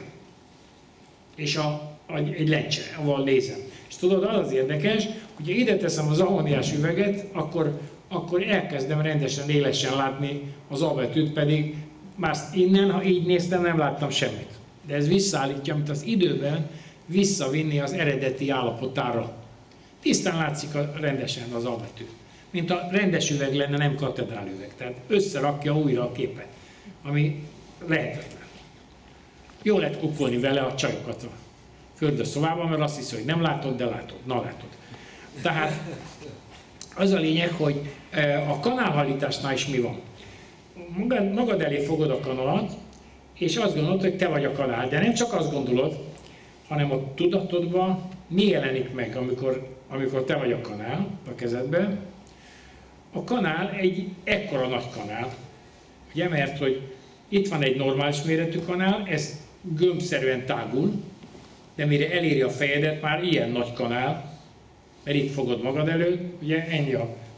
és a, a, egy lencse, ahol nézem. És tudod, az az érdekes, hogyha ide teszem az ammóniás üveget, akkor, akkor elkezdem rendesen, élesen látni az A betűt, pedig már innen, ha így néztem, nem láttam semmit. De ez visszaállítja, amit az időben visszavinni az eredeti állapotára. Tisztán látszik a, rendesen az A betű. Mint a rendes üveg lenne, nem katedrálüveg. Tehát összerakja újra a képet, ami lehetetlen. Jó lehet kukkolni vele a csajokat a fürdőszobában, mert azt hiszi, hogy nem látod, de látod. Na látod. Tehát az a lényeg, hogy a kanálhajlításnál is mi van. Magad elé fogod a kanalat, és azt gondolod, hogy te vagy a kanál. De nem csak azt gondolod, hanem a tudatodban mi jelenik meg, amikor, amikor te vagy a kanál a kezedben. A kanál egy ekkora nagy kanál, ugye, mert hogy itt van egy normális méretű kanál, ez gömbszerűen tágul, de mire eléri a fejedet, már ilyen nagy kanál, mert itt fogod magad előtt, ugye ennyi a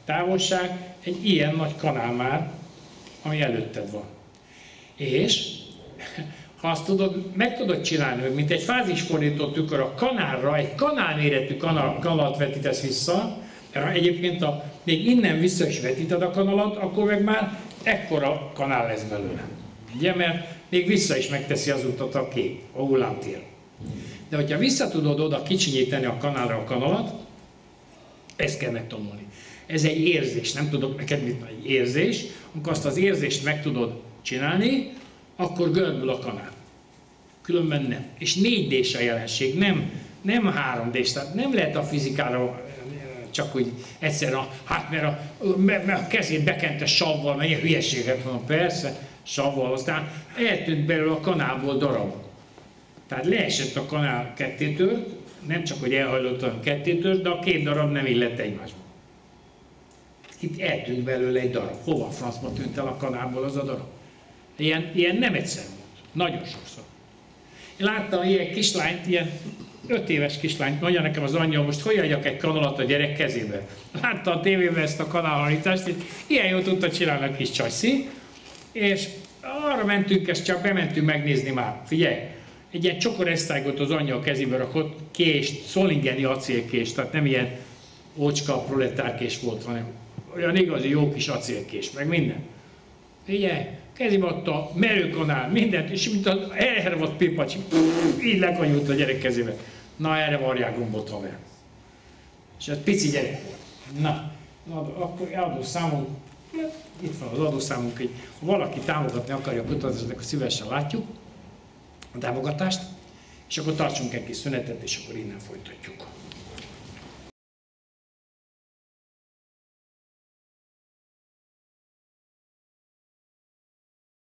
távolság egy ilyen nagy kanál már, ami előtted van. És ha azt tudod, meg tudod csinálni, hogy mint egy fázisfordító tükör a kanálra, egy kanálméretű kanal, kanalat vetítesz vissza, mert egyébként a, még innen vissza is vetíted a kanalat, akkor meg már ekkora kanál lesz belőle. Ugye, mert még vissza is megteszi az utat a kép, a hullámtér. De hogyha vissza tudod oda kicsinyíteni a kanálra a kanalat, ezt kell megtanulni. Ez egy érzés, nem tudok neked mit mondani, egy érzés. Amikor azt az érzést meg tudod csinálni, akkor görbül a kanál. Különben nem. És négy dés a jelenség, nem, nem három dés. Tehát nem lehet a fizikára csak úgy egyszerűen, hát mert a, mert a kezét bekente savval, mert ilyen hülyeséget van, persze, savval, aztán eltűnt belőle a kanálból darab. Tehát leesett a kanál kettétört, nem csak, hogy elhajlott a kettétört, de a két darab nem illett egymásba. Itt eltűnt belőle egy darab. Hova a francba tűnt el a kanálból az a darab? Ilyen, ilyen nem egyszer volt. Nagyon sokszor. Én láttam ilyen kislányt, ilyen öt éves kislányt, mondja nekem az anyja, most hogy adjak egy kanalat a gyerek kezébe. Látta a tévében ezt a kanálhanítást, és ilyen jól tudta csinálni a kis csajszi, és arra mentünk, ezt csak bementünk megnézni már. Figyelj, egy ilyen csokoresztálygot az anyja a kezébe rakott, kést, szolingeni acélkést, tehát nem ilyen ócska proletárkés volt, hanem olyan igazi jó kis acélkés, meg minden. Figyelj, kezébe adta merőkanál, mindent, és mint az elhervadt pipacsi, így lekanyult a gyerek kezébe. Na, erre varják gombot, haver. És ez pici gyerek volt. Na, akkor adószámunk, itt van az adószámunk, hogy ha valaki támogatni akarja a kutatást, akkor szívesen látjuk a támogatást, és akkor tartsunk egy kis szünetet, és akkor innen folytatjuk.